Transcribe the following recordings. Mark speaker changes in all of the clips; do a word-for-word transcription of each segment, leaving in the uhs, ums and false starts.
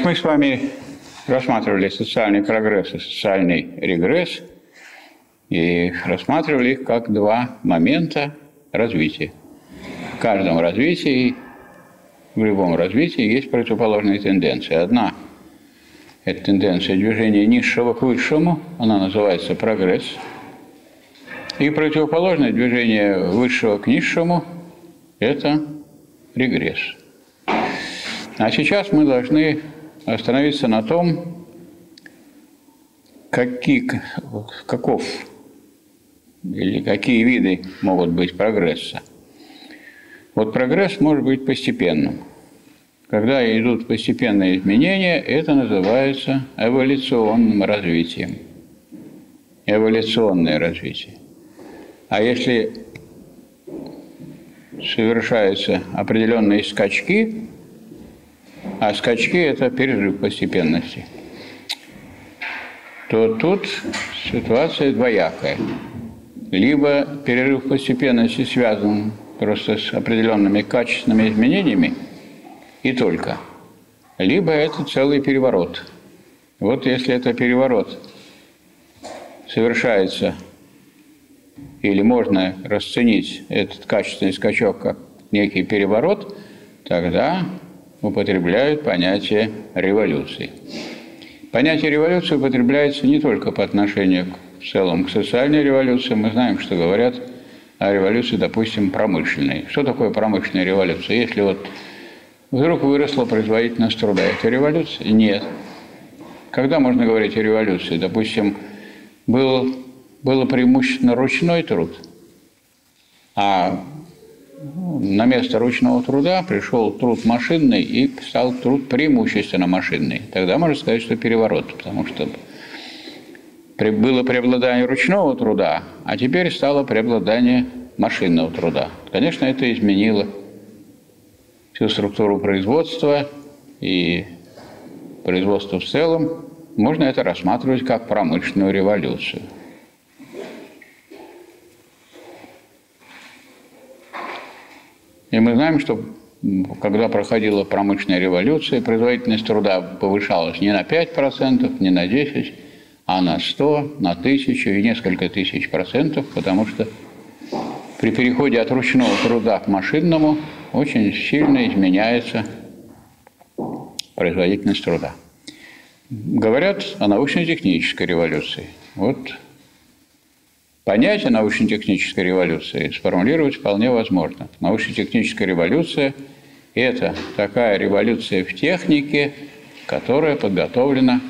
Speaker 1: мы с вами рассматривали социальный прогресс и социальный регресс и рассматривали их как два момента развития. В каждом развитии, в любом развитии есть противоположные тенденции. Одна – это тенденция движения низшего к высшему, она называется прогресс. И противоположное движение высшего к низшему – это регресс. А сейчас мы должны остановиться на том, какие, каков или какие виды могут быть прогресса. Вот прогресс может быть постепенным. Когда идут постепенные изменения, это называется эволюционным развитием. Эволюционное развитие. А если совершаются определенные скачки, а скачки – это перерыв постепенности, то тут ситуация двоякая. Либо перерыв постепенности связан просто с определенными качественными изменениями, и только, либо это целый переворот. Вот если это переворот совершается, или можно расценить этот качественный скачок как некий переворот, тогда употребляют понятие революции. Понятие революции употребляется не только по отношению к, в целом к социальной революции. Мы знаем, что говорят о революции, допустим, промышленной. Что такое промышленная революция? Если вот вдруг выросла производительность труда, это революция? Нет. Когда можно говорить о революции? Допустим, был, было преимущественно ручной труд, а на место ручного труда пришел труд машинный и стал труд преимущественно машинный. Тогда можно сказать, что переворот, потому что было преобладание ручного труда, а теперь стало преобладание машинного труда. Конечно, это изменило всю структуру производства и производство в целом. Можно это рассматривать как промышленную революцию. И мы знаем, что когда проходила промышленная революция, производительность труда повышалась не на пять процентов, не на десять процентов, а на сто, на тысячу и несколько тысяч процентов, потому что при переходе от ручного труда к машинному очень сильно изменяется производительность труда. Говорят о научно-технической революции. Вот понятие научно-технической революции сформулировать вполне возможно. Научно-техническая революция – это такая революция в технике, которая подготовлена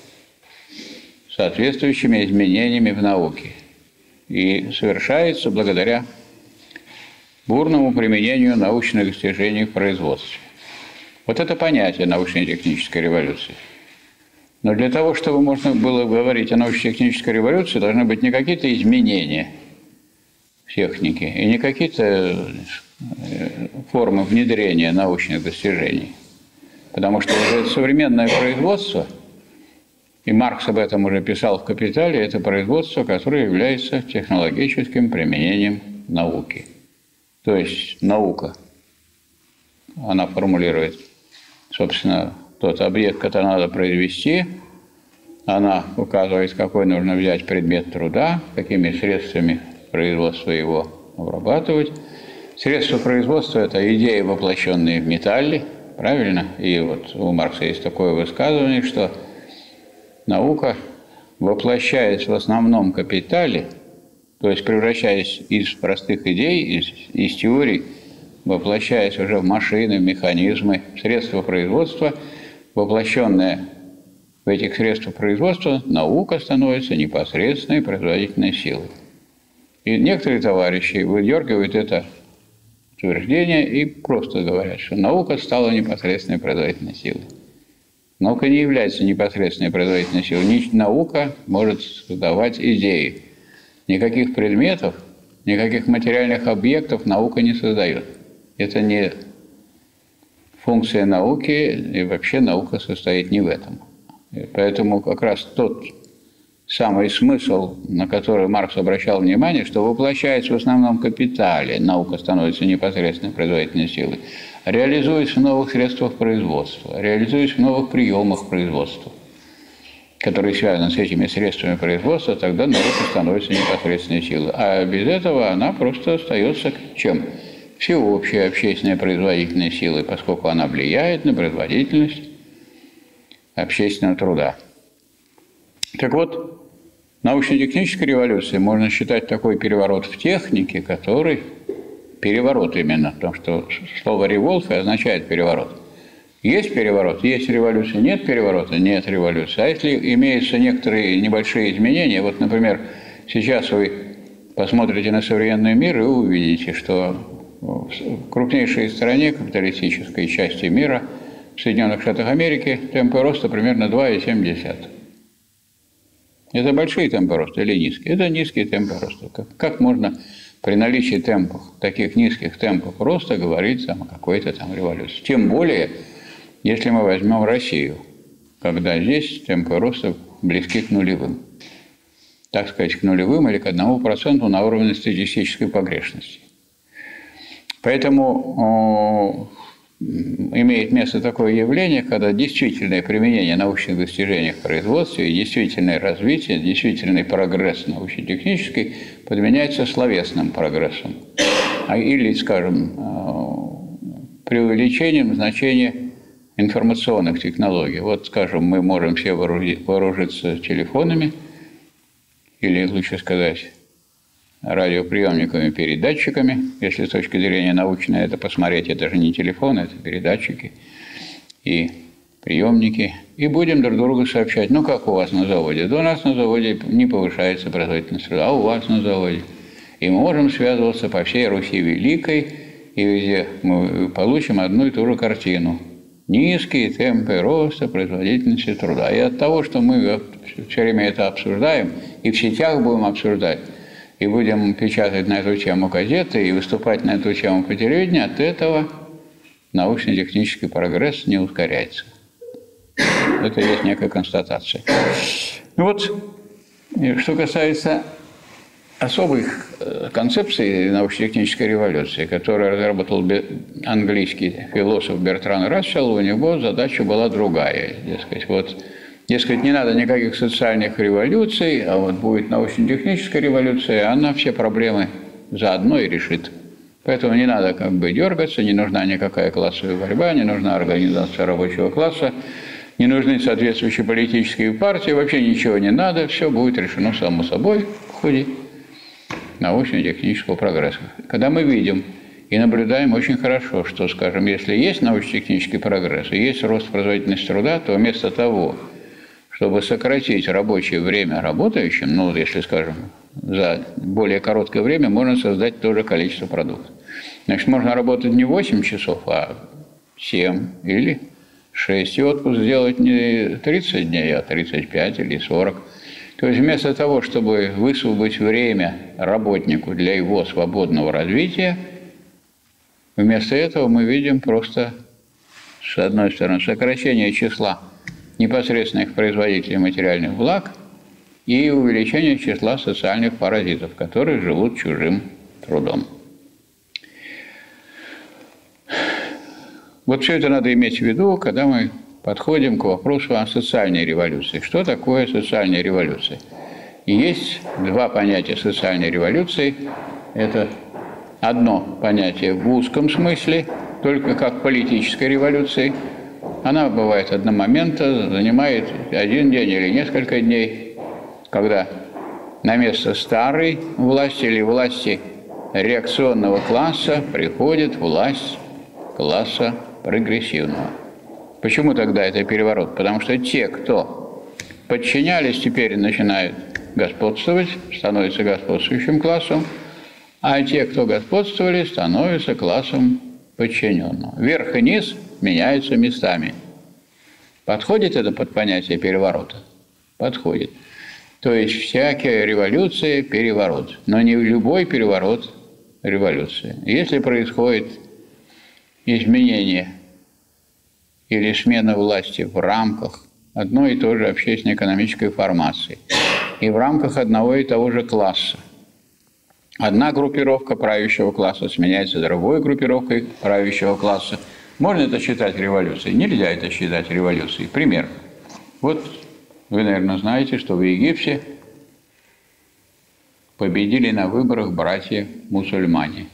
Speaker 1: соответствующими изменениями в науке и совершается благодаря бурному применению научных достижений в производстве. Вот это понятие научно-технической революции. Но для того, чтобы можно было говорить о научно-технической революции, должны быть не какие-то изменения в технике и не какие-то формы внедрения научных достижений. Потому что уже современное производство, и Маркс об этом уже писал в «Капитале», это производство, которое является технологическим применением науки. То есть наука, она формулирует, собственно, тот объект, который надо произвести, она указывает, какой нужно взять предмет труда, какими средствами производства его обрабатывать. Средства производства – это идеи, воплощенные в металле, правильно? И вот у Маркса есть такое высказывание, что наука, воплощаясь в основном капитале, то есть превращаясь из простых идей, из, из теорий, воплощаясь уже в машины, в механизмы, в средства производства, воплощенная в этих средствах производства, наука становится непосредственной производительной силой. И некоторые товарищи выдергивают это утверждение и просто говорят, что наука стала непосредственной производительной силой. Наука не является непосредственной производительной силой. Наука может создавать идеи. Никаких предметов, никаких материальных объектов наука не создает. Это не функция науки, и вообще наука состоит не в этом. И поэтому как раз тот самый смысл, на который Маркс обращал внимание, что воплощается в основном капитале, наука становится непосредственной производительной силой. реализуясь в новых средствах производства, реализуясь в новых приемах производства, которые связаны с этими средствами производства, тогда наука становится непосредственной силой. А без этого она просто остается чем? Всеобщей общественной производительной силой, поскольку она влияет на производительность общественного труда. Так вот, научно-технической революцией можно считать такой переворот в технике, который переворот именно, потому что слово «револт» означает переворот. Есть переворот, есть революция, нет переворота, нет революции. А если имеются некоторые небольшие изменения, вот, например, сейчас вы посмотрите на современный мир и увидите, что в крупнейшей стране капиталистической части мира, в Соединенных Штатах Америки, темпы роста примерно два и семь десятых. Это большие темпы роста или низкие? Это низкие темпы роста. Как, как можно при наличии темпов, таких низких темпов роста говорить там, о какой-то там революции? Тем более, если мы возьмем Россию, когда здесь темпы роста близки к нулевым. Так сказать, к нулевым или к одному проценту на уровне статистической погрешности. Поэтому о, имеет место такое явление, когда действительное применение научных достижений в производстве, действительное развитие, действительный прогресс научно-технический подменяется словесным прогрессом. А, или, скажем, о, преувеличением значения информационных технологий. Вот, скажем, мы можем все вооружиться телефонами, или, лучше сказать, радиоприемниками, передатчиками. Если с точки зрения научной это посмотреть, это же не телефон, это передатчики и приемники. И будем друг другу сообщать, ну как у вас на заводе? Да у нас на заводе не повышается производительность труда, а у вас на заводе. И мы можем связываться по всей Руси Великой, и везде мы получим одну и ту же картину. Низкие темпы роста производительности труда. И от того, что мы все время это обсуждаем, и в сетях будем обсуждать, и будем печатать на эту тему газеты, и выступать на эту тему по телевидению, от этого научно-технический прогресс не ускоряется. Это есть некая констатация. Ну вот, что касается особых концепций научно-технической революции, которую разработал английский философ Бертран Рассел, у него задача была другая. Дескать, вот, дескать, не надо никаких социальных революций, а вот будет научно-техническая революция, она все проблемы заодно и решит. Поэтому не надо как бы дергаться, не нужна никакая классовая борьба, не нужна организация рабочего класса, не нужны соответствующие политические партии, вообще ничего не надо, все будет решено само собой в ходе научно-технического прогресса. Когда мы видим и наблюдаем очень хорошо, что, скажем, если есть научно-технический прогресс и есть рост производительности труда, то вместо того, чтобы сократить рабочее время работающим, ну, если, скажем, за более короткое время можно создать то же количество продуктов. Значит, можно работать не восемь часов, а семь или шесть. И отпуск сделать не тридцать дней, а тридцать пять или сорок. То есть вместо того, чтобы высвободить время работнику для его свободного развития, вместо этого мы видим просто, с одной стороны, сокращение числа непосредственных производителей материальных благ и увеличение числа социальных паразитов, которые живут чужим трудом. Вот все это надо иметь в виду, когда мы подходим к вопросу о социальной революции. Что такое социальная революция? И есть два понятия социальной революции. Это одно понятие в узком смысле, только как политической революции. Она бывает одномоментно, занимает один день или несколько дней, когда на место старой власти или власти реакционного класса приходит власть класса прогрессивного. Почему тогда это переворот? Потому что те, кто подчинялись, теперь начинают господствовать, становятся господствующим классом, а те, кто господствовали, становятся классом подчиненного. Верх и низ меняются местами. Подходит это под понятие переворота? Подходит. То есть всякая революция – переворот. Но не любой переворот – революция. Если происходит изменение или смена власти в рамках одной и той же общественно-экономической формации и в рамках одного и того же класса, одна группировка правящего класса сменяется другой группировкой правящего класса, Можно это считать революцией? Нельзя это считать революцией. Пример. Вот вы, наверное, знаете, что в Египте победили на выборах братья-мусульмане.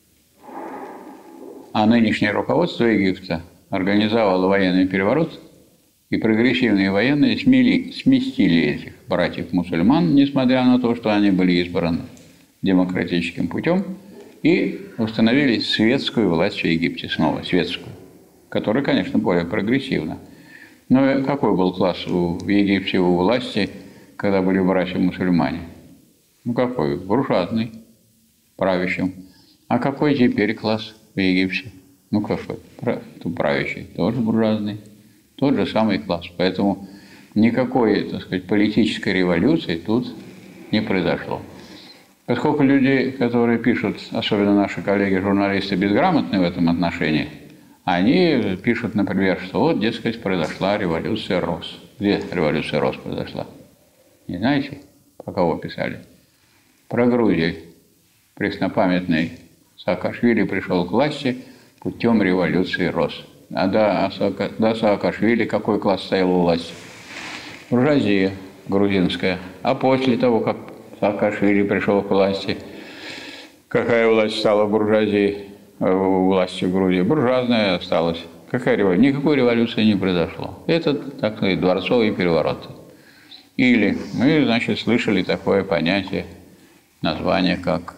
Speaker 1: А нынешнее руководство Египта организовало военный переворот, и прогрессивные военные смели, сместили этих братьев-мусульман, несмотря на то, что они были избраны демократическим путем, и установили светскую власть в Египте снова, светскую, которая, конечно, более прогрессивна. Но какой был класс в Египте у власти, когда были братья-мусульмане? Ну какой? Буржуазный, правящим. А какой теперь класс в Египте? Ну какой? Правящий, тоже буржуазный. Тот же самый класс. Поэтому никакой, так сказать, политической революции тут не произошло. Поскольку люди, которые пишут, особенно наши коллеги-журналисты, безграмотны в этом отношении, они пишут, например, что вот, дескать, произошла революция роз. Где революция роз произошла? Не знаете, про кого писали? Про Грузию. Преснопамятный Саакашвили пришел к власти путем революции роз. А до, до Саакашвили какой класс стоял у власти? Буржуазия грузинская. А после того, как Саакашвили пришел к власти, какая власть стала в буржуазии, в власти в Грузии? Буржуазная осталась. Какая революция? Никакой революции не произошло. Это, так сказать, дворцовый переворот. Или мы, значит, слышали такое понятие, название, как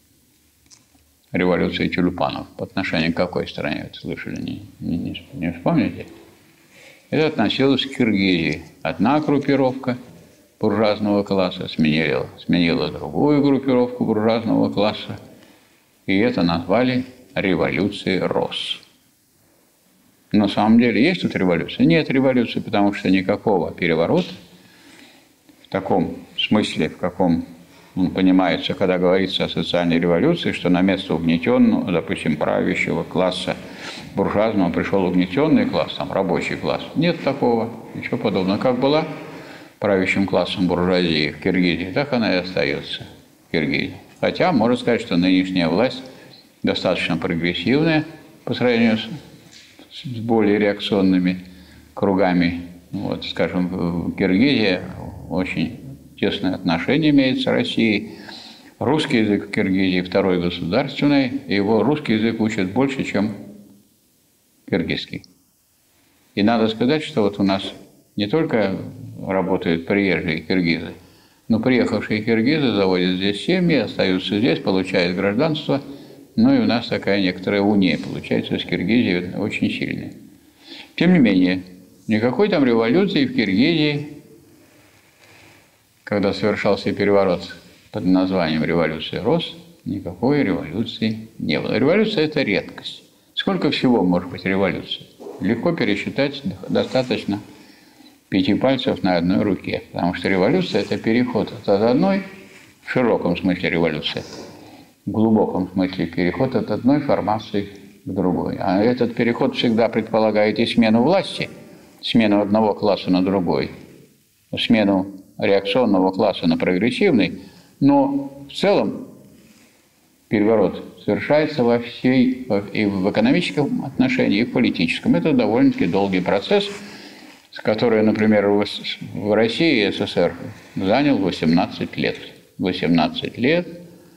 Speaker 1: революция тюльпанов. По отношению к какой стране это слышали? Не, не, не, не вспомните? Это относилось к Киргизии. Одна группировка буржуазного класса сменила, сменила другую группировку буржуазного класса, и это назвали революцией роз. На самом деле есть тут революция? Нет революции, потому что никакого переворота в таком смысле, в каком он понимается, когда говорится о социальной революции, что на место угнетенного, допустим, правящего класса буржуазного пришел угнетенный класс, там, рабочий класс. Нет такого, ничего подобного. Как была правящим классом буржуазии в Киргизии, так она и остается в Киргизии. Хотя, можно сказать, что нынешняя власть достаточно прогрессивная по сравнению с, с более реакционными кругами. Вот, скажем, в Киргизии очень тесные отношения имеет с Россией. Русский язык в Киргизии второй государственный, и его русский язык учат больше, чем киргизский. И надо сказать, что вот у нас не только работают приезжие киргизы, но приехавшие киргизы заводят здесь семьи, остаются здесь, получают гражданство. Ну и у нас такая некоторая уния получается с Киргизией очень сильная. Тем не менее, никакой там революции в Киргизии, когда совершался переворот под названием «Революция роз», никакой революции не было. Революция – это редкость. Сколько всего может быть революций? Легко пересчитать, достаточно пяти пальцев на одной руке. Потому что революция – это переход от одной, в широком смысле революция, в глубоком смысле переход от одной формации к другой. А этот переход всегда предполагает и смену власти, смену одного класса на другой, смену реакционного класса на прогрессивный, но в целом переворот совершается во всей, и в экономическом отношении, и в политическом. Это довольно-таки долгий процесс, который, например, в России и СССР занял восемнадцать лет. восемнадцать лет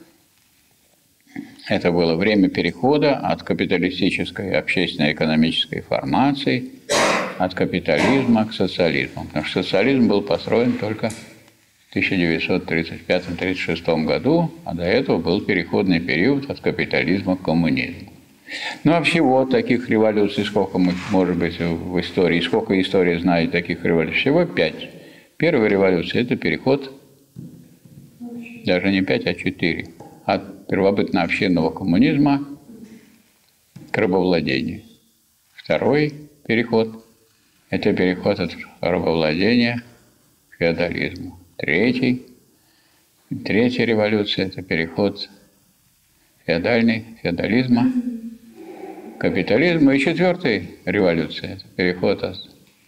Speaker 1: – это было время перехода от капиталистической общественно-экономической формации, от капитализма к социализму. Потому что социализм был построен только в тысяча девятьсот тридцать пятом — тридцать шестом году, а до этого был переходный период от капитализма к коммунизму. Ну а всего таких революций, сколько может быть в истории, сколько история знает таких революций? Всего пять. Первая революция – это переход, даже не пять, а четыре, от первобытно-общинного коммунизма к рабовладению. Второй переход – это переход от рабовладения к феодализму. Третий, третья революция – это переход феодальный, феодализма к капитализму. И четвертая революция – это переход от,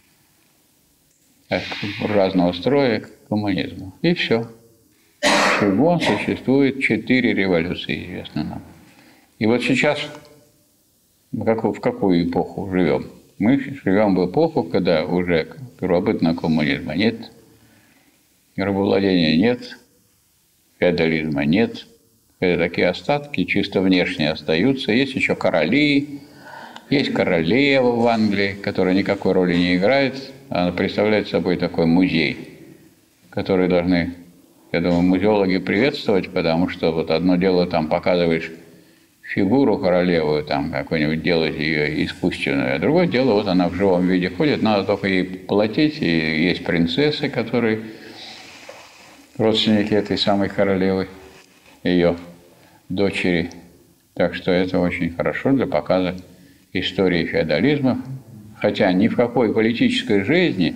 Speaker 1: от буржуазного строя к коммунизму. И все. Всего существует четыре революции, известно нам. И вот сейчас в какую, в какую эпоху живем? Мы живем в эпоху, когда уже первобытного коммунизма нет, рабовладения нет, феодализма нет. Это такие остатки, чисто внешние остаются. Есть еще короли, есть королева в Англии, которая никакой роли не играет. Она представляет собой такой музей, который должны, я думаю, музеологи приветствовать, потому что вот одно дело там показываешь фигуру королеву, там какой-нибудь делать ее искусственную, а другое дело, вот она в живом виде ходит, надо только ей платить, и есть принцессы, которые родственники этой самой королевы, ее дочери. Так что это очень хорошо для показа истории феодализма, хотя ни в какой политической жизни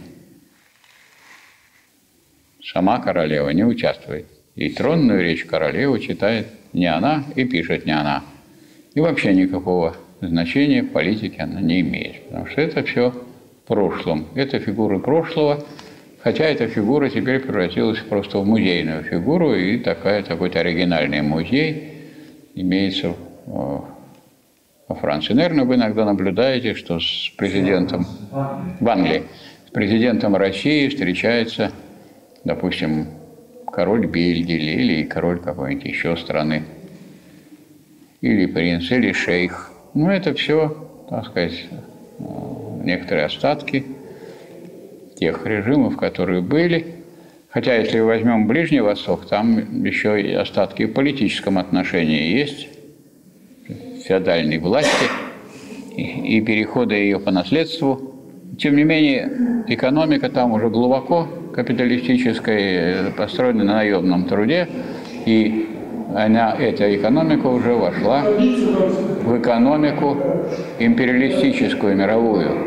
Speaker 1: сама королева не участвует. И тронную речь королевы читает не она и пишет не она. И вообще никакого значения в политике она не имеет, потому что это все в прошлом. Это фигуры прошлого, хотя эта фигура теперь превратилась просто в музейную фигуру, и такая, такой-то оригинальный музей имеется во Франции. Наверное, вы иногда наблюдаете, что с президентом в Англии, с президентом России встречается, допустим, король Бельгии или король какой-нибудь еще страны, или принц, или шейх. Ну, это все, так сказать, некоторые остатки тех режимов, которые были. Хотя, если возьмем Ближний Восток, там еще и остатки в политическом отношении есть, феодальной власти и, и перехода ее по наследству. Тем не менее, экономика там уже глубоко капиталистическая, построена на наемном труде, и она, эта экономика уже вошла в экономику империалистическую, мировую.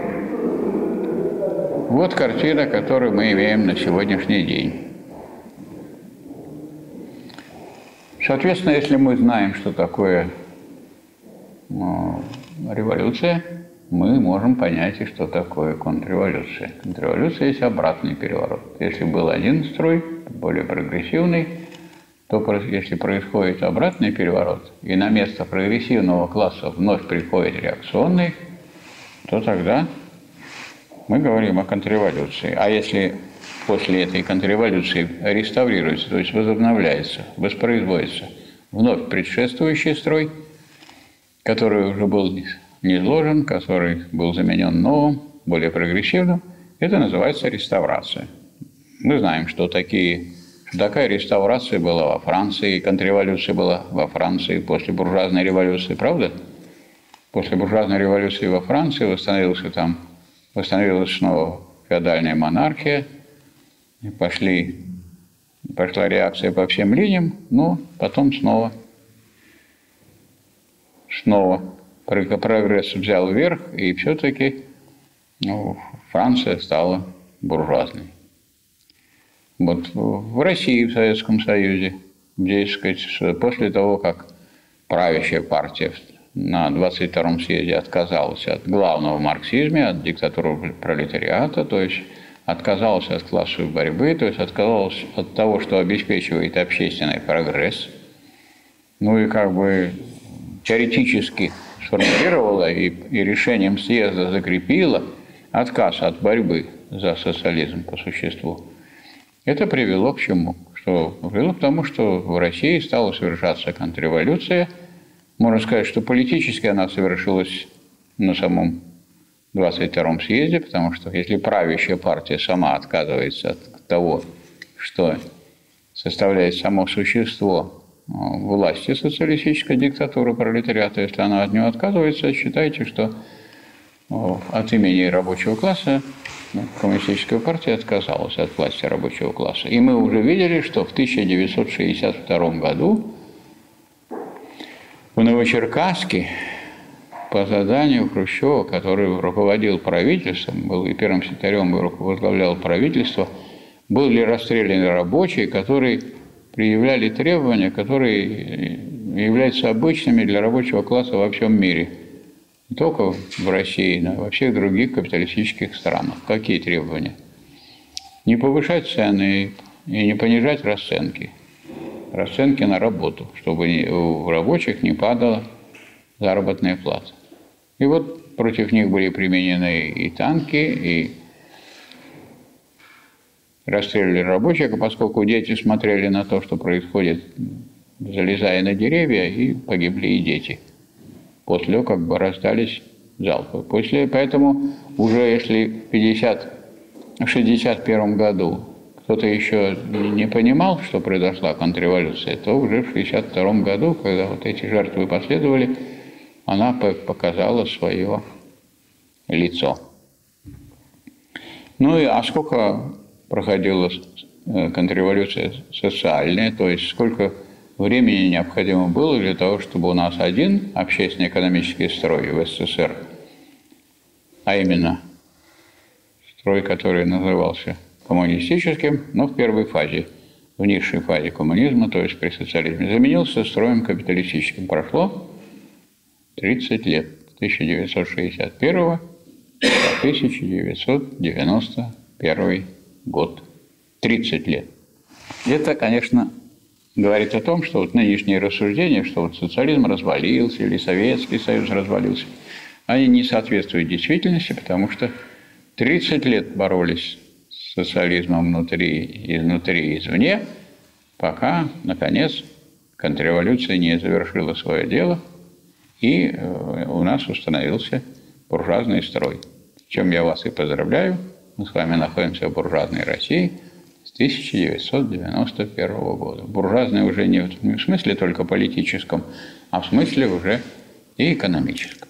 Speaker 1: Вот картина, которую мы имеем на сегодняшний день. Соответственно, если мы знаем, что такое ну, революция, мы можем понять, и что такое контрреволюция. Контрреволюция есть обратный переворот. Если был один строй, более прогрессивный, то если происходит обратный переворот, и на место прогрессивного класса вновь приходит реакционный, то тогда мы говорим о контрреволюции. А если после этой контрреволюции реставрируется, то есть возобновляется, воспроизводится вновь предшествующий строй, который уже был низложен, который был заменен новым, более прогрессивным, это называется реставрация. Мы знаем, что такие, такая реставрация была во Франции, контрреволюция была во Франции после буржуазной революции, правда? После буржуазной революции во Франции восстановился там, восстановилась снова феодальная монархия, и пошли, пошла реакция по всем линиям, но потом снова, снова прогресс взял вверх, и все-таки ну, Франция стала буржуазной. Вот в России, в Советском Союзе, здесь, сказать, после того, как правящая партия на двадцать втором съезде отказалась от главного в марксизме, от диктатуры пролетариата, то есть отказалась от классовой борьбы, то есть отказалась от того, что обеспечивает общественный прогресс, ну и как бы теоретически сформулировала и, и решением съезда закрепила отказ от борьбы за социализм по существу. Это привело к чему? Что привело к тому, что в России стала совершаться контрреволюция. Можно сказать, что политически она совершилась на самом двадцать втором съезде, потому что если правящая партия сама отказывается от того, что составляет само существо власти социалистической диктатуры пролетариата, если она от нее отказывается, считайте, что от имени рабочего класса коммунистическая партия отказалась от власти рабочего класса. И мы уже видели, что в тысяча девятьсот шестьдесят втором году в Новочеркасске по заданию Хрущева, который руководил правительством, был и первым секретарем, и возглавлял правительство, были расстреляны рабочие, которые предъявляли требования, которые являются обычными для рабочего класса во всем мире. Не только в России, но и во всех других капиталистических странах. Какие требования? Не повышать цены и не понижать расценки. Расценки на работу, чтобы у рабочих не падала заработная плата. И вот против них были применены и танки, и расстреливали рабочих, а поскольку дети смотрели на то, что происходит, залезая на деревья, и погибли и дети. После того, как бы раздались залпы. После, поэтому уже если в пятьдесят, в шестьдесят первом году кто-то еще не понимал, что произошла контрреволюция, то уже в шестьдесят втором году, когда вот эти жертвы последовали, она показала свое лицо. Ну и а сколько проходила контрреволюция социальная, то есть сколько времени необходимо было для того, чтобы у нас один общественно-экономический строй в СССР, а именно строй, который назывался коммунистическим, но в первой фазе, в низшей фазе коммунизма, то есть при социализме, заменился строем капиталистическим. Прошло тридцать лет, с тысяча девятьсот шестьдесят первого по тысяча девятьсот девяносто первый год. тридцать лет. Это, конечно, говорит о том, что вот нынешние рассуждения, что вот социализм развалился или Советский Союз развалился, они не соответствуют действительности, потому что тридцать лет боролись с социализмом внутри, изнутри и извне, пока, наконец, контрреволюция не завершила свое дело, и у нас установился буржуазный строй. В чем я вас и поздравляю. Мы с вами находимся в буржуазной России с тысяча девятьсот девяносто первого года. Буржуазный уже не в смысле только политическом, а в смысле уже и экономическом.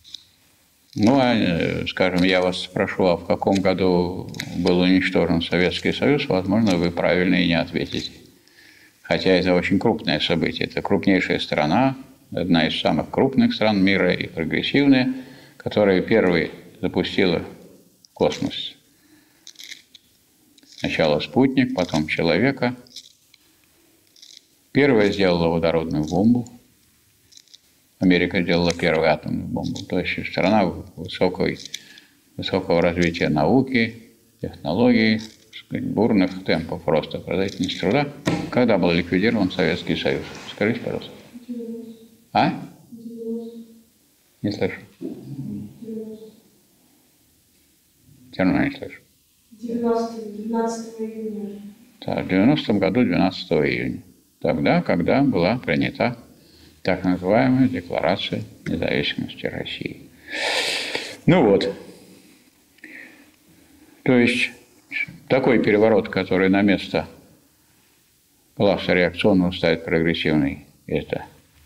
Speaker 1: Ну, а, скажем, я вас спрошу, а в каком году был уничтожен Советский Союз, возможно, вы правильно и не ответите. Хотя это очень крупное событие. Это крупнейшая страна, одна из самых крупных стран мира и прогрессивная, которая первой запустила в космос. Сначала спутник, потом человека. Первая сделала водородную бомбу. Америка сделала первую атомную бомбу. То есть страна высокой, высокого развития науки, технологий, бурных темпов роста производительности труда. Когда был ликвидирован Советский Союз? Скажите, пожалуйста. А? Не слышу. Все равно не слышу.
Speaker 2: двенадцатого июня.
Speaker 1: Да, в девяностом году, двенадцатого июня. Тогда, когда была принята так называемая Декларация независимости России. Ну вот. То есть такой переворот, который на место класса реакционного ставит прогрессивный, это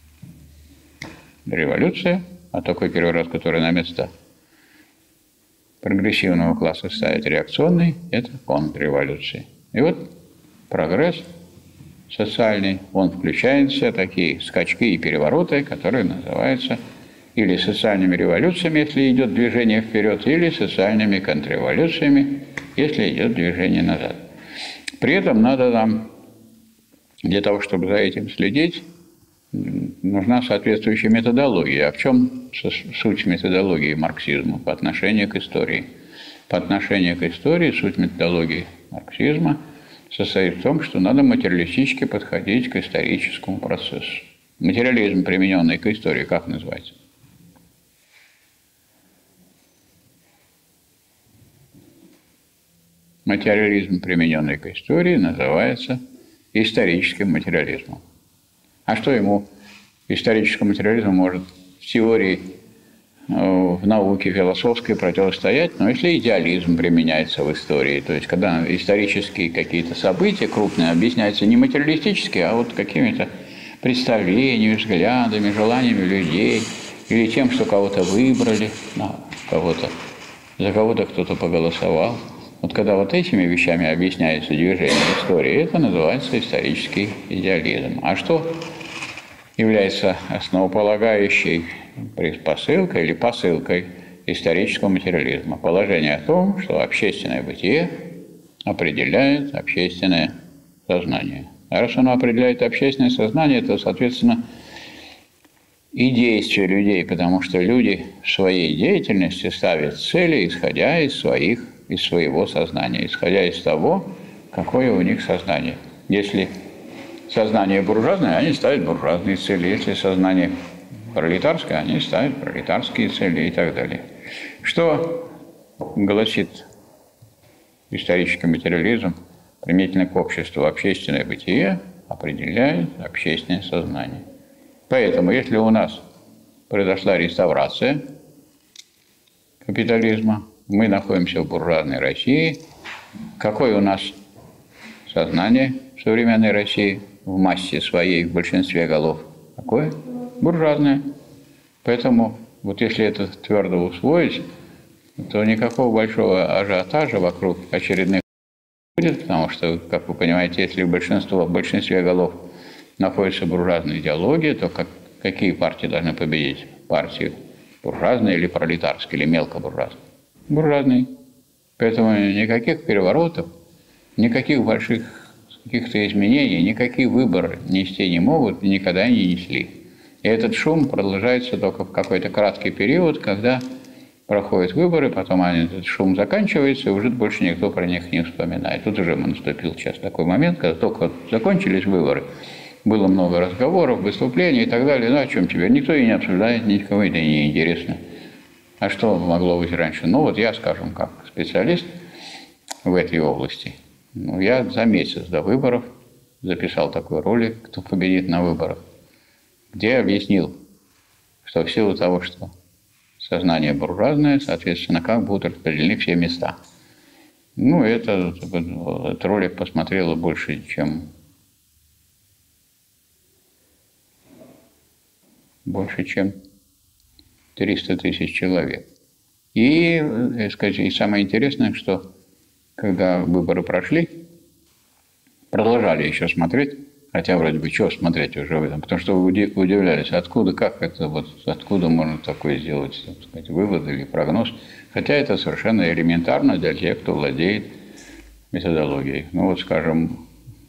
Speaker 1: революция, а такой переворот, который на место прогрессивного класса ставит реакционный, это контрреволюция. И вот прогресс социальный, он включает в себя такие скачки и перевороты, которые называются или социальными революциями, если идет движение вперед, или социальными контрреволюциями, если идет движение назад. При этом надо нам, для того, чтобы за этим следить, нужна соответствующая методология. А в чем суть методологии марксизма по отношению к истории? По отношению к истории суть методологии марксизма состоит в том, что надо материалистически подходить к историческому процессу. Материализм, примененный к истории, как называется? Материализм, примененный к истории, называется историческим материализмом. А что ему, историческому материализму, может в теории, в науке философской противостоять, но если идеализм применяется в истории, то есть когда исторические какие-то события крупные объясняются не материалистически, а вот какими-то представлениями, взглядами, желаниями людей, или тем, что кого-то выбрали, на кого-то, за кого-то кто-то поголосовал. Вот когда вот этими вещами объясняется движение истории, это называется исторический идеализм. А что является основополагающей предпосылкой или посылкой исторического материализма? Положение о том, что общественное бытие определяет общественное сознание. А раз оно определяет общественное сознание, то, соответственно, и действия людей, потому что люди в своей деятельности ставят цели, исходя из своих, из своего сознания, исходя из того, какое у них сознание. Если сознание буржуазное, они ставят буржуазные цели. Если сознание пролетарское, они ставят пролетарские цели и так далее. Что гласит исторический материализм применительно к обществу? Общественное бытие определяет общественное сознание. Поэтому, если у нас произошла реставрация капитализма, мы находимся в буржуазной России, какое у нас сознание в современной России в массе своей, в большинстве голов? Какое? Буржуазное. Поэтому вот если это твердо усвоить, то никакого большого ажиотажа вокруг очередных не будет, потому что, как вы понимаете, если большинство, в большинстве голов находится буржуазная идеология, то как, какие партии должны победить? Партии буржуазные или пролетарские, или мелкобуржуазные? Буржуазные. Поэтому никаких переворотов, никаких больших каких-то изменений, никакие выборы нести не могут и никогда не несли. И этот шум продолжается только в какой-то краткий период, когда проходят выборы, потом этот шум заканчивается, и уже больше никто про них не вспоминает. Тут уже наступил сейчас такой момент, когда только закончились выборы, было много разговоров, выступлений и так далее. Ну, о чем теперь? Никто и не обсуждает, никому это не интересно. А что могло быть раньше? Ну, вот я, скажем, как специалист в этой области, ну, я за месяц до выборов записал такой ролик «Кто победит на выборах», где объяснил, что в силу того, что сознание буржуазное, соответственно, как будут распределены все места. Ну, это, этот ролик посмотрело больше, чем больше, чем триста тысяч человек. И, сказать, и самое интересное, что когда выборы прошли, продолжали еще смотреть, хотя вроде бы чего смотреть уже в этом, потому что вы удивлялись, откуда, как это, вот, откуда можно такое сделать, так сказать, вывод или прогноз. Хотя это совершенно элементарно для тех, кто владеет методологией. Ну вот, скажем,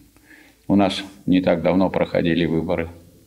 Speaker 1: у нас не так давно проходили выборы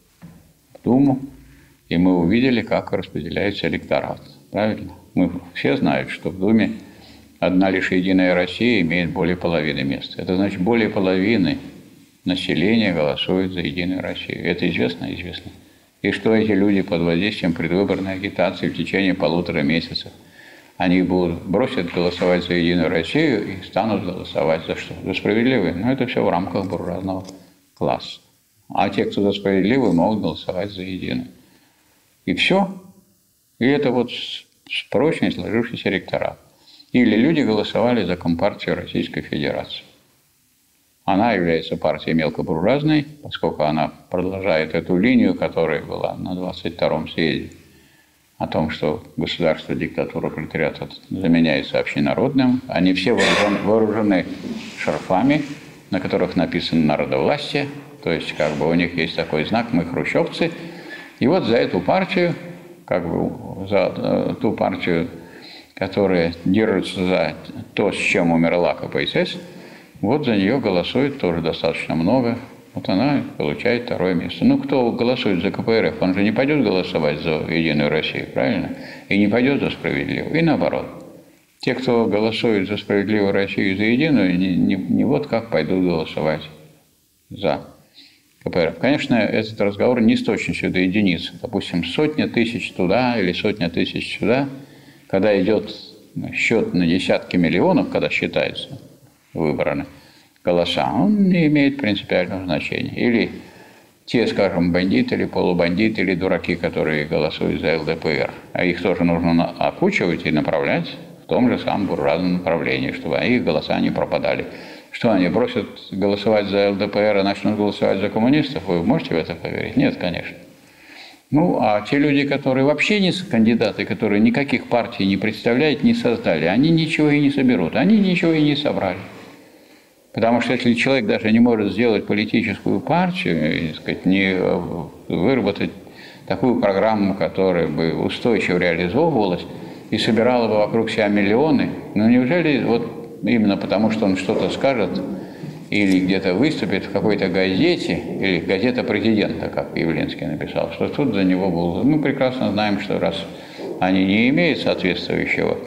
Speaker 1: в Думу, и мы увидели, как распределяется электорат. Правильно? Мы все знают, что в Думе одна лишь Единая Россия имеет более половины мест. Это значит, более половины населения голосует за Единую Россию. Это известно? Известно. И что эти люди под воздействием предвыборной агитации в течение полутора месяцев, они будут бросят голосовать за Единую Россию и станут голосовать за что? За справедливые. Но это все в рамках буржуазного класса. А те, кто за справедливые, могут голосовать за Единую. И все. И это вот прочный сложившийся электорат. Или люди голосовали за Компартию Российской Федерации. Она является партией мелкобуржуазной, поскольку она продолжает эту линию, которая была на двадцать втором съезде, о том, что государство, диктатура пролетариата заменяется общенародным. Они все вооружены, вооружены шарфами, на которых написано «народовластие», то есть как бы у них есть такой знак «мы хрущевцы». И вот за эту партию, как бы за ту партию, которая держится за то, с чем умерла ка пэ эс эс, вот за нее голосует тоже достаточно много. Вот она получает второе место. Ну, кто голосует за ка пэ эр эф, он же не пойдет голосовать за Единую Россию, правильно? И не пойдет за справедливую. И наоборот. Те, кто голосует за справедливую Россию и за Единую, не, не, не вот как пойдут голосовать за ка пэ эр эф. Конечно, этот разговор не с точностью до единицы. Допустим, сотня тысяч туда или сотня тысяч сюда. Когда идет счет на десятки миллионов, когда считается выбраны голоса, он не имеет принципиального значения. Или те, скажем, бандиты или полубандиты, или дураки, которые голосуют за эл дэ пэ эр. А их тоже нужно окучивать и направлять в том же самом буржуазном направлении, чтобы их голоса не пропадали. Что, они бросят голосовать за эл дэ пэ эр и начнут голосовать за коммунистов? Вы можете в это поверить? Нет, конечно. Ну, а те люди, которые вообще не кандидаты, которые никаких партий не представляют, не создали, они ничего и не соберут, они ничего и не собрали. Потому что если человек даже не может сделать политическую партию, так сказать, не выработать такую программу, которая бы устойчиво реализовывалась и собирала бы вокруг себя миллионы, ну неужели вот именно потому, что он что-то скажет или где-то выступит в какой-то газете, или газета президента, как Явлинский написал, что тут за него был... Мы прекрасно знаем, что раз они не имеют соответствующего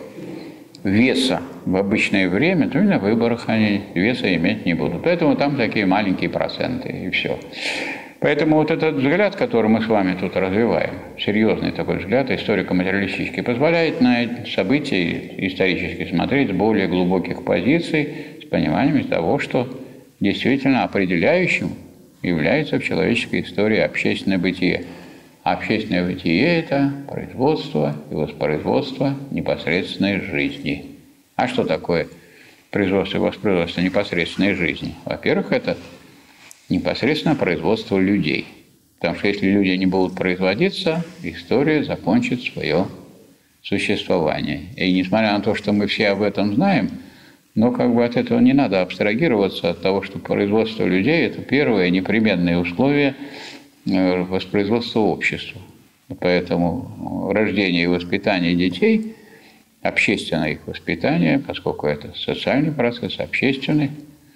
Speaker 1: веса в обычное время, то и на выборах они веса иметь не будут. Поэтому там такие маленькие проценты, и все. Поэтому вот этот взгляд, который мы с вами тут развиваем, серьезный такой взгляд, историко-материалистический, позволяет на эти события исторически смотреть с более глубоких позиций, с пониманием того, что действительно определяющим является в человеческой истории общественное бытие. А общественное бытие – это производство и воспроизводство непосредственной жизни. А что такое производство и воспроизводство непосредственной жизни? Во-первых, это непосредственно производство людей. Потому что если люди не будут производиться, история закончит свое существование. И несмотря на то, что мы все об этом знаем, но как бы от этого не надо абстрагироваться, от того, что производство людей – это первое непременное условие воспроизводства общества. Поэтому рождение и воспитание детей, общественное их воспитание, поскольку это социальный процесс, общественный,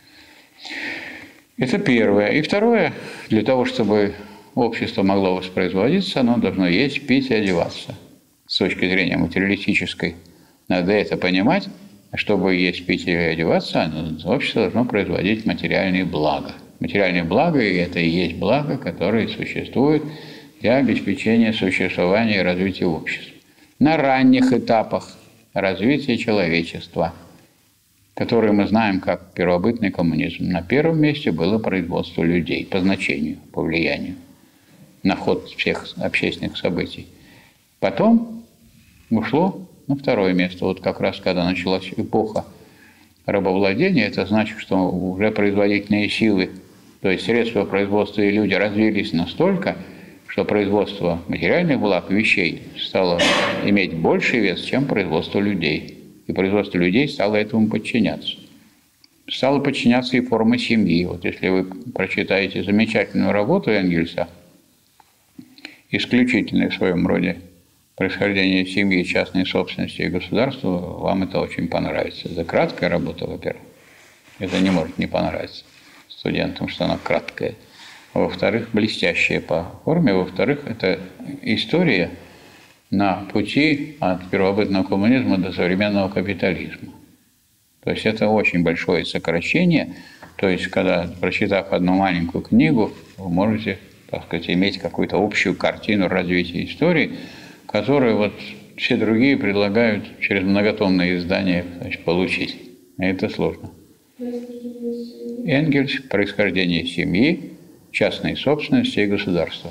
Speaker 1: это первое. И второе, для того, чтобы общество могло воспроизводиться, оно должно есть, пить и одеваться. С точки зрения материалистической надо это понимать. Чтобы есть, пить и одеваться, общество должно производить материальные блага. Материальные блага – это и есть блага, которые существуют для обеспечения существования и развития общества. На ранних этапах развития человечества, которые мы знаем как первобытный коммунизм, на первом месте было производство людей по значению, по влиянию на ход всех общественных событий. Потом ушло на второе место. Вот как раз когда началась эпоха рабовладения, это значит, что уже производительные силы, то есть средства производства и люди развились настолько, что производство материальных благ, вещей стало иметь больший вес, чем производство людей. И производство людей стало этому подчиняться. Стало подчиняться и форма семьи. Вот если вы прочитаете замечательную работу Энгельса, исключительное в своем роде происхождение семьи, частной собственности и государства, вам это очень понравится. Это краткая работа, во-первых. Это не может не понравиться студентам, что она краткая. Во-вторых, блестящая по форме. Во-вторых, это история на пути от первобытного коммунизма до современного капитализма. То есть это очень большое сокращение. То есть, когда, прочитав одну маленькую книгу, вы можете, так сказать, иметь какую-то общую картину развития истории, которую вот все другие предлагают через многотомные издания, значит, получить. И это сложно. Энгельс «Происхождение семьи, частной собственности и государства».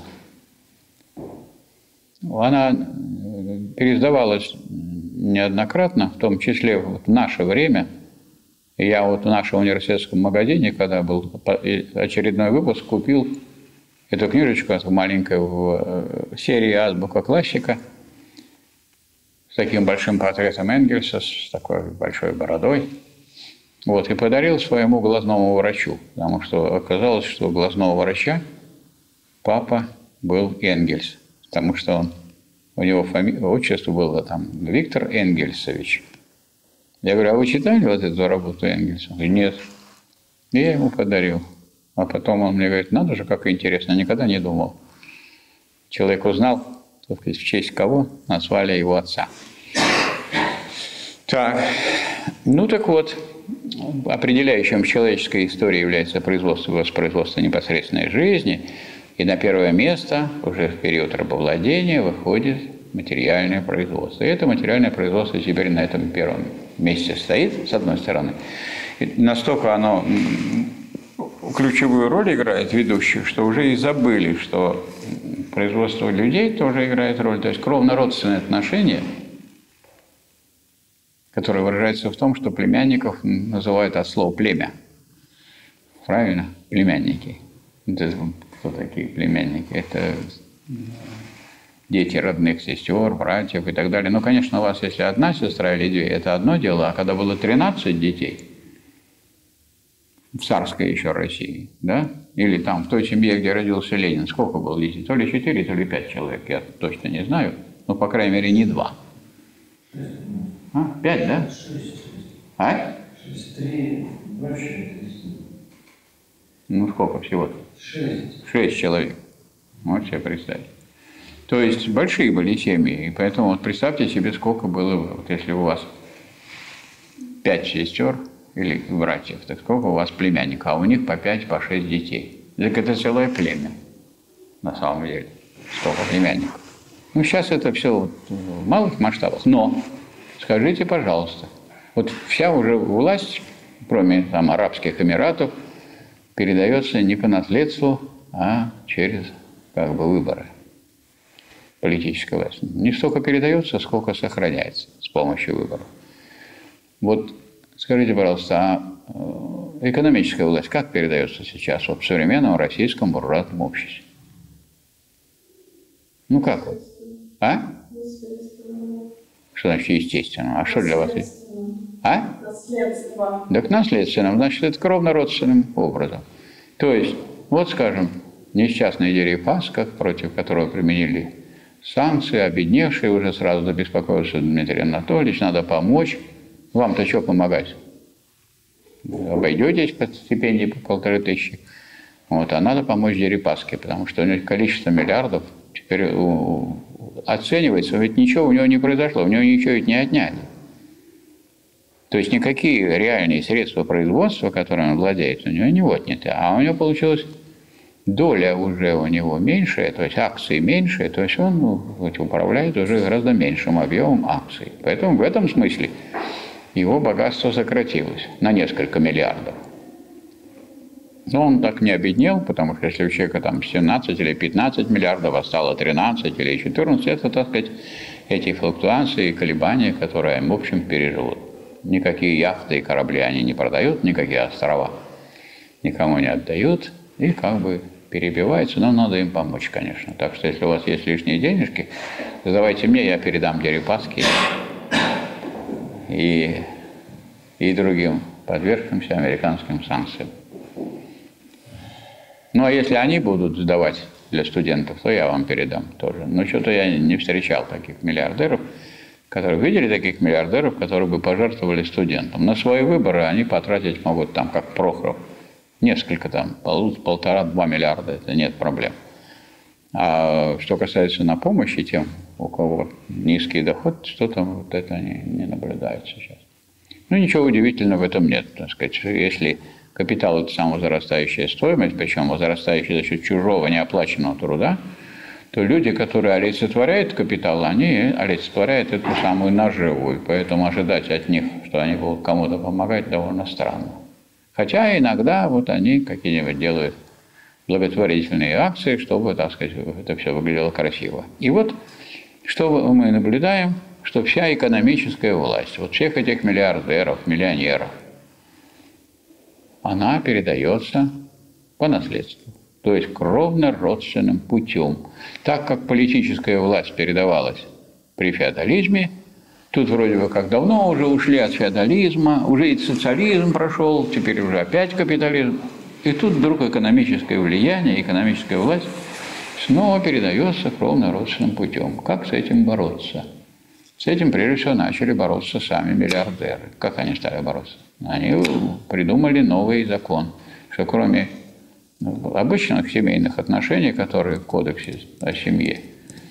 Speaker 1: Она переиздавалась неоднократно, в том числе в наше время. Я вот в нашем университетском магазине, когда был очередной выпуск, купил эту книжечку, эту маленькую, в серии «Азбука классика», с таким большим портретом Энгельса, с такой большой бородой. Вот, и подарил своему глазному врачу, потому что оказалось, что у глазного врача папа был Энгельс, потому что он, у него фамилия, отчество было там Виктор Энгельсович. Я говорю, а вы читали вот эту работу Энгельса? Он говорит, нет. И я ему подарил. А потом он мне говорит, надо же, как интересно, никогда не думал. Человек узнал, в честь кого назвали его отца. Так, ну так вот, определяющим в человеческой истории является производство и воспроизводство непосредственной жизни, и на первое место уже в период рабовладения выходит материальное производство. И это материальное производство теперь на этом первом месте стоит, с одной стороны. И настолько оно ключевую роль играет, ведущую, что уже и забыли, что производство людей тоже играет роль. То есть кровно-родственные отношения, которые выражаются в том, что племянников называют от слова «племя». Правильно? Племянники. Это кто такие племянники? Это дети родных сестер, братьев и так далее. Ну, конечно, у вас, если одна сестра или две, это одно дело, а когда было тринадцать детей, в царской еще России, да, или там в той семье, где родился Ленин, сколько было детей? То ли четыре, то ли пять человек, я точно не знаю, но, по крайней мере, не два. А, пять, да?
Speaker 3: Шесть.
Speaker 1: А?
Speaker 3: Шесть, три, вообще.
Speaker 1: Ну, сколько всего-то?
Speaker 3: Шесть.
Speaker 1: Шесть человек. Можете себе представить. То есть большие были семьи, и поэтому вот представьте себе, сколько было, вот если у вас пять сестер или братьев, так сколько у вас племянников, а у них по пять, по шесть детей. Так это целое племя. на самом деле, столько племянников. Ну, сейчас это все в малых масштабах, но скажите, пожалуйста, вот вся уже власть, кроме там Арабских Эмиратов, передается не по наследству, а через как бы выборы. Политическая власть. Не столько передается, сколько сохраняется с помощью выборов. Вот скажите, пожалуйста, а экономическая власть как передается сейчас вот в современном российском буржуазном обществе? Ну как вот? А? Что значит естественно? А что для вас? А?
Speaker 2: Наследство.
Speaker 1: Так наследственным, значит, это кровно-родственным образом. То есть, вот, скажем, несчастный Дерипаска, против которого применили санкции, обедневший, уже сразу забеспокоился Дмитрий Анатольевич, надо помочь. Вам-то что помогать? Обойдетесь по стипендии по полторы тысячи. Вот, а надо помочь Дерипаске, потому что у него количество миллиардов теперь оценивается, ведь ничего у него не произошло, у него ничего ведь не отняли. То есть никакие реальные средства производства, которыми он владеет, у него не отняты. А у него получилось доля уже у него меньшая, то есть акции меньшие, то есть он ну, управляет уже гораздо меньшим объемом акций. Поэтому в этом смысле его богатство сократилось на несколько миллиардов. Но он так не обеднел, потому что если у человека там семнадцать или пятнадцать миллиардов, а стало тринадцать или четырнадцать, это, так сказать, эти флуктуации и колебания, которые они, в общем, переживут. Никакие яхты и корабли они не продают, никакие острова никому не отдают, и как бы перебиваются, но надо им помочь, конечно. Так что, если у вас есть лишние денежки, задавайте мне, я передам Дерипаске и, и другим подвергшимся американским санкциям. Ну, а если они будут сдавать для студентов, то я вам передам тоже. Но что-то я не встречал таких миллиардеров, которые видели таких миллиардеров, которые бы пожертвовали студентам. На свои выборы они потратить могут там, как Прохоров, несколько там, полтора-два миллиарда, это нет проблем. А что касается на помощи тем, у кого низкий доход, что-то вот это не, не наблюдается сейчас. Ну, ничего удивительного в этом нет, так сказать. Если капитал – это самовозрастающая стоимость, причем возрастающая за счет чужого неоплаченного труда, то люди, которые олицетворяют капитал, они олицетворяют эту самую наживу. И поэтому ожидать от них, что они будут кому-то помогать, довольно странно. Хотя иногда вот они какие-нибудь делают благотворительные акции, чтобы, так сказать, это все выглядело красиво. И вот что мы наблюдаем, что вся экономическая власть, вот всех этих миллиардеров, миллионеров, она передается по наследству. То есть кровно-родственным путем. Так как политическая власть передавалась при феодализме, тут вроде бы как давно уже ушли от феодализма, уже и социализм прошел, теперь уже опять капитализм. И тут вдруг экономическое влияние, экономическая власть снова передается кровно-родственным путем. Как с этим бороться? С этим прежде всего начали бороться сами миллиардеры. Как они стали бороться? Они придумали новый закон, что кроме обычных семейных отношений, которые в кодексе о семье,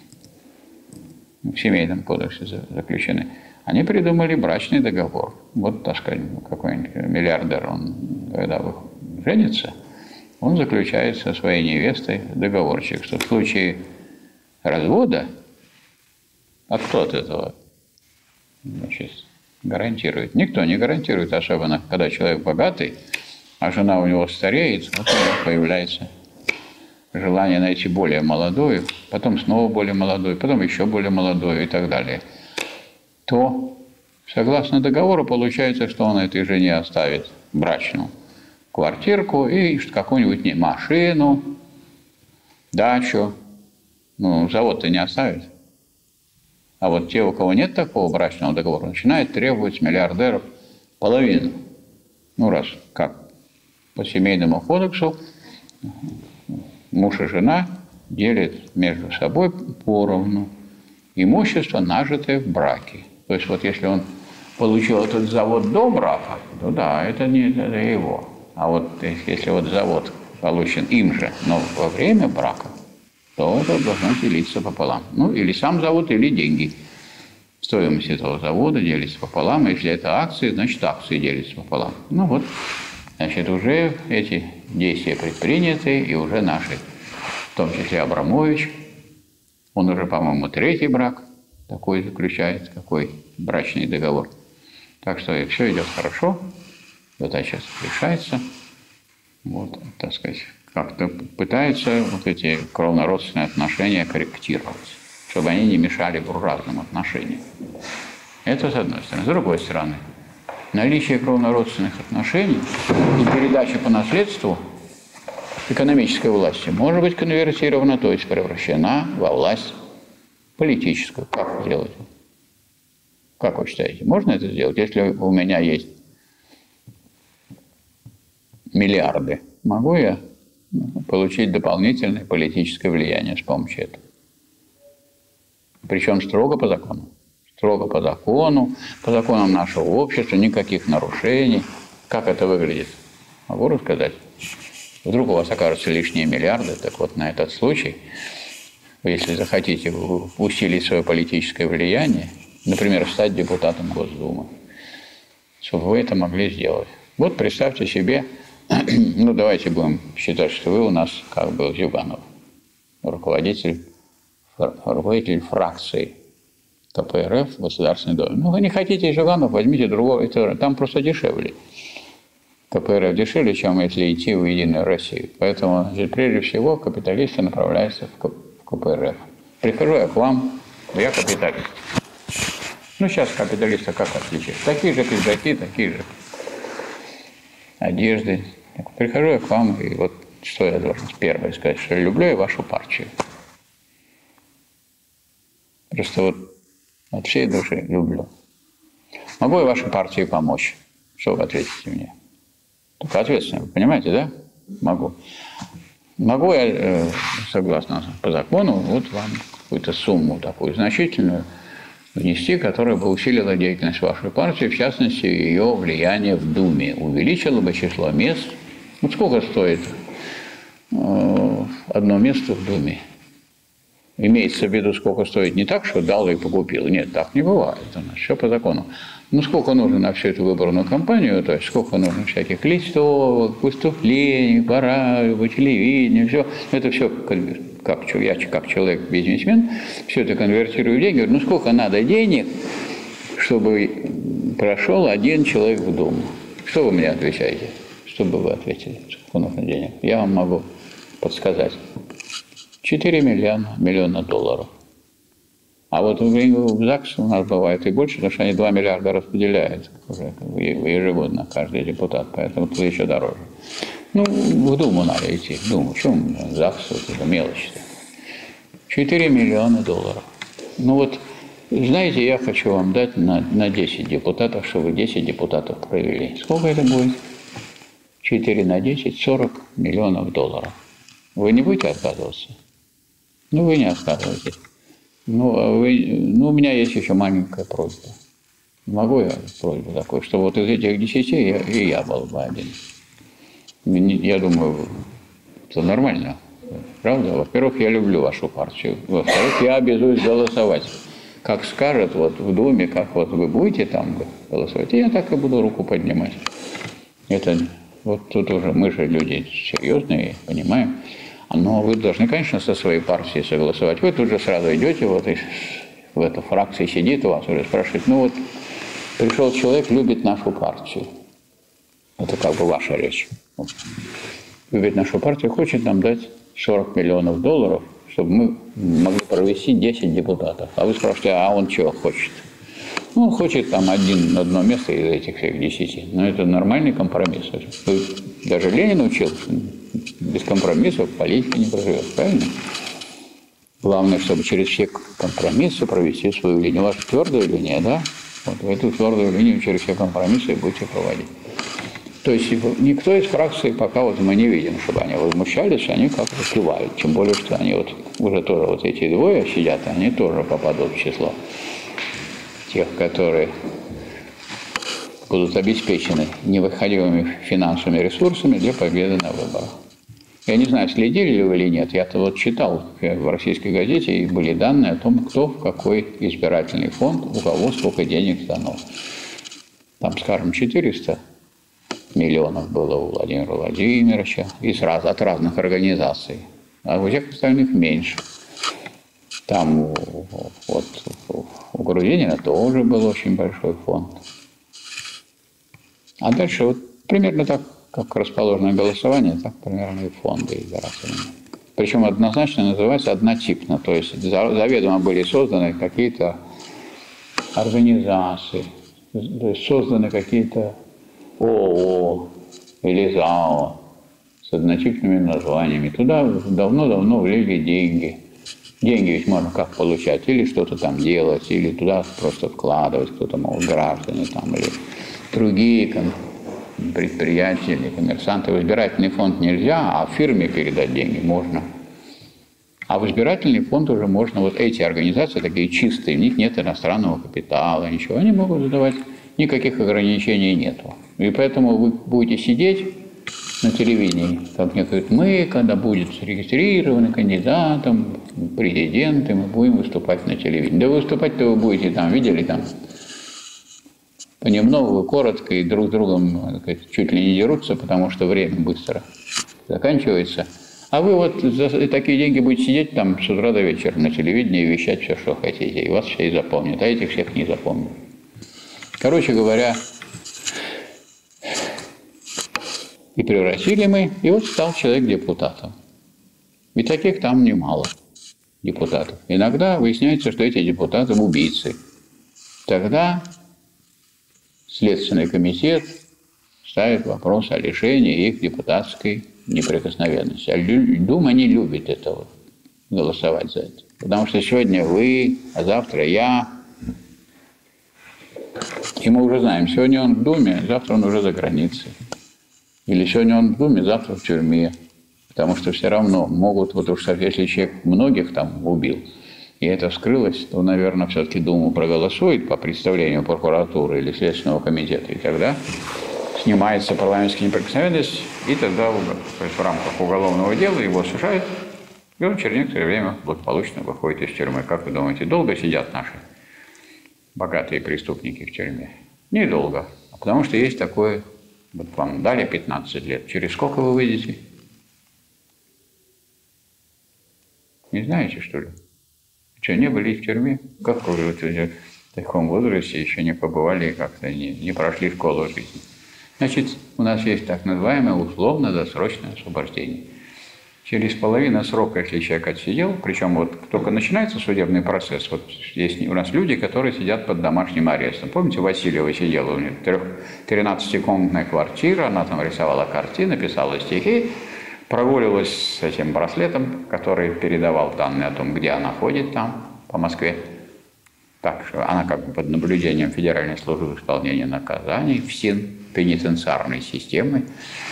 Speaker 1: в семейном кодексе заключены, они придумали брачный договор. Вот, так сказать, какой-нибудь миллиардер, он, когда женится, он заключает со своей невестой договорчик, что в случае развода, а кто от этого, значит, гарантирует? Никто не гарантирует, особенно когда человек богатый, а жена у него стареет, вот у него появляется желание найти более молодую, потом снова более молодую, потом еще более молодую и так далее. То, согласно договору, получается, что он этой жене оставит брачную квартирку и какую-нибудь машину, дачу. Ну, завод-то не оставит. А вот те, у кого нет такого брачного договора, начинают требовать с миллиардеров половину. Ну, раз как по семейному кодексу муж и жена делят между собой поровну имущество, нажитое в браке. То есть вот если он получил этот завод до брака, то да, это не это его. А вот если вот завод получен им же, но во время брака, то это должно делиться пополам. Ну, или сам завод, или деньги. Стоимость этого завода делится пополам. Если это акции, значит, акции делятся пополам. Ну вот, значит, уже эти действия предприняты, и уже наши в том числе Абрамович. Он уже, по-моему, третий брак такой заключает, какой брачный договор. Так что все идет хорошо, задача решается. Вот, так сказать, как-то пытаются вот эти кровно-родственные отношения корректировать, чтобы они не мешали буржуазным отношениям. Это с одной стороны. С другой стороны, наличие кровно-родственных отношений и передача по наследству экономической власти может быть конвертирована, то есть превращена во власть политическую. Как сделать? Как вы считаете, можно это сделать? Если у меня есть миллиарды, могу я получить дополнительное политическое влияние с помощью этого? Причем строго по закону. Строго по закону, по законам нашего общества, никаких нарушений. Как это выглядит? Могу рассказать? Вдруг у вас окажутся лишние миллиарды, так вот на этот случай, если захотите усилить свое политическое влияние, например, стать депутатом Госдумы, чтобы вы это могли сделать. Вот представьте себе, ну давайте будем считать, что вы у нас как бы Зюганов, руководитель, руководитель фракции ка пэ эр эф в Государственной Думе. Ну, вы не хотите Зюганов, возьмите другого, это, там просто дешевле. ка пэ эр эф дешевле, чем если идти в Единую Россию. Поэтому, значит, прежде всего, капиталисты направляются в ка пэ эр эф. Прихожу я к вам, я капиталист. Ну, сейчас капиталиста как отличить? Такие же пиджаки, такие же одежды. Прихожу я к вам, и вот что я должен первое сказать, что люблю я вашу партию. Просто вот от всей души люблю. Могу я вашей партии помочь? Что вы ответите мне? Только ответственно, вы понимаете, да? Могу. Могу я, согласно по закону, вот вам какую-то сумму такую значительную внести, которая бы усилила деятельность вашей партии, в частности, ее влияние в Думе, увеличила бы число мест. Вот сколько стоит одно место в Думе? Имеется в виду, сколько стоит не так, что дал и покупил. Нет, так не бывает. У нас все по закону. Ну, сколько нужно на всю эту выборную кампанию, то есть сколько нужно всяких листовок, выступлений, по радио, по телевидению, все. Это все, как, я как человек-бизнесмен, все это конвертирую в деньги. Говорю, ну, сколько надо денег, чтобы прошел один человек в Думу? Что вы мне отвечаете? Что бы вы ответили? Сколько нужно денег? Я вам могу подсказать. четыре миллиона, миллиона долларов. А вот в ЗАГС у нас бывает и больше, потому что они два миллиарда распределяют уже ежегодно каждый депутат, поэтому это еще дороже. Ну, в Думу надо идти, в Думу. Чем ЗАГС, вот это мелочь-то? четыре миллиона долларов. Ну вот, знаете, я хочу вам дать на, на десять депутатов, чтобы десять депутатов провели. Сколько это будет? четыре на десять, сорок миллионов долларов. Вы не будете отказываться? Ну, вы не отказываетесь. Ну, а вы, ну, у меня есть еще маленькая просьба. Могу я просьбу такую, что вот из этих десяти я, и я был бы один. Я думаю, это нормально. Правда? Во-первых, я люблю вашу партию. Во-вторых, я обязуюсь голосовать. Как скажет вот в Думе, как вот вы будете там голосовать, я так и буду руку поднимать. Это вот тут уже мы же люди серьезные, понимаем. Но вы должны, конечно, со своей партией согласовать. Вы тут же сразу идете, вот и в этой фракции сидит у вас, уже спрашивает, ну вот пришел человек, любит нашу партию. Это как бы ваша речь. Вот. Любит нашу партию, хочет нам дать сорок миллионов долларов, чтобы мы могли провести десять депутатов. А вы спрашиваете, а он чего хочет? Ну, он хочет там один, одно место из этих всех десяти. Но это нормальный компромисс. Даже Ленин учил, без компромиссов политика не проживет, правильно? Главное, чтобы через все компромиссы провести свою линию. У вас твердая линия, да? Вот в эту твердую линию через все компромиссы будете проводить. То есть никто из фракций, пока вот мы не видим, чтобы они возмущались, они как-то кивают. Тем более, что они вот уже тоже вот эти двое сидят, они тоже попадут в число тех, которые будут обеспечены невыходимыми финансовыми ресурсами для победы на выборах. Я не знаю, следили ли вы или нет, я-то вот читал в российской газете, и были данные о том, кто в какой избирательный фонд, у кого сколько денег дано. Там, скажем, четыреста миллионов было у Владимира Владимировича из раз, от разных организаций. а у всех остальных меньше. Там вот у Грудинина тоже был очень большой фонд. А дальше вот примерно так, как расположено голосование, так примерно и фонды избирательные. Причем однозначно называется однотипно, то есть заведомо были созданы какие-то организации, то есть созданы какие-то ООО или ЗАО с однотипными названиями. Туда давно-давно влили деньги. Деньги ведь можно как получать, или что-то там делать, или туда просто вкладывать, кто-то, мол, граждане там, или другие предприятия или коммерсанты. В избирательный фонд нельзя, а фирме передать деньги можно. А в избирательный фонд уже можно, вот эти организации такие чистые, в них нет иностранного капитала, ничего, они могут задавать, никаких ограничений нету. И поэтому вы будете сидеть на телевидении, как мне говорят, мы, когда будет зарегистрированы кандидатом, президентом, мы будем выступать на телевидении. Да выступать-то вы будете там, видели там, понемногу, коротко, и друг с другом сказать, чуть ли не дерутся, потому что время быстро заканчивается. А вы вот за такие деньги будете сидеть там с утра до вечера на телевидении и вещать все, что хотите, и вас все и запомнят, а этих всех не запомнят. Короче говоря, и превратили мы, и вот стал человек депутатом. И таких там немало депутатов. Иногда выясняется, что эти депутаты убийцы. Тогда Следственный комитет ставит вопрос о лишении их депутатской неприкосновенности. А Дума не любит этого, голосовать за это. Потому что сегодня вы, а завтра я. И мы уже знаем, сегодня он в Думе, завтра он уже за границей. Или сегодня он в Думе, завтра в тюрьме. Потому что все равно могут, вот уж если человек многих там убил, и это вскрылось, то, наверное, все-таки Думу проголосует по представлению прокуратуры или Следственного комитета, и тогда снимается парламентская неприкосновенность, и тогда то есть в рамках уголовного дела его сажают, и он через некоторое время благополучно выходит из тюрьмы. Как вы думаете, долго сидят наши богатые преступники в тюрьме? Недолго. Потому что есть такое, вот вам дали пятнадцать лет, через сколько вы выйдете? Не знаете, что ли? Что, не были в тюрьме? Как вы вот в таком возрасте еще не побывали, как-то не, не прошли школу жизни? Значит, у нас есть так называемое условно-досрочное освобождение. Через половину срока, если человек отсидел, причем вот только начинается судебный процесс, вот есть у нас люди, которые сидят под домашним арестом. Помните, Васильева сидела, у нее тринадцатикомнатная квартира, она там рисовала картины, писала стихи, прогуливалась с этим браслетом, который передавал данные о том, где она ходит там, по Москве. Так что она как бы под наблюдением Федеральной службы исполнения наказаний, ФСИН, пенитенциарной системы.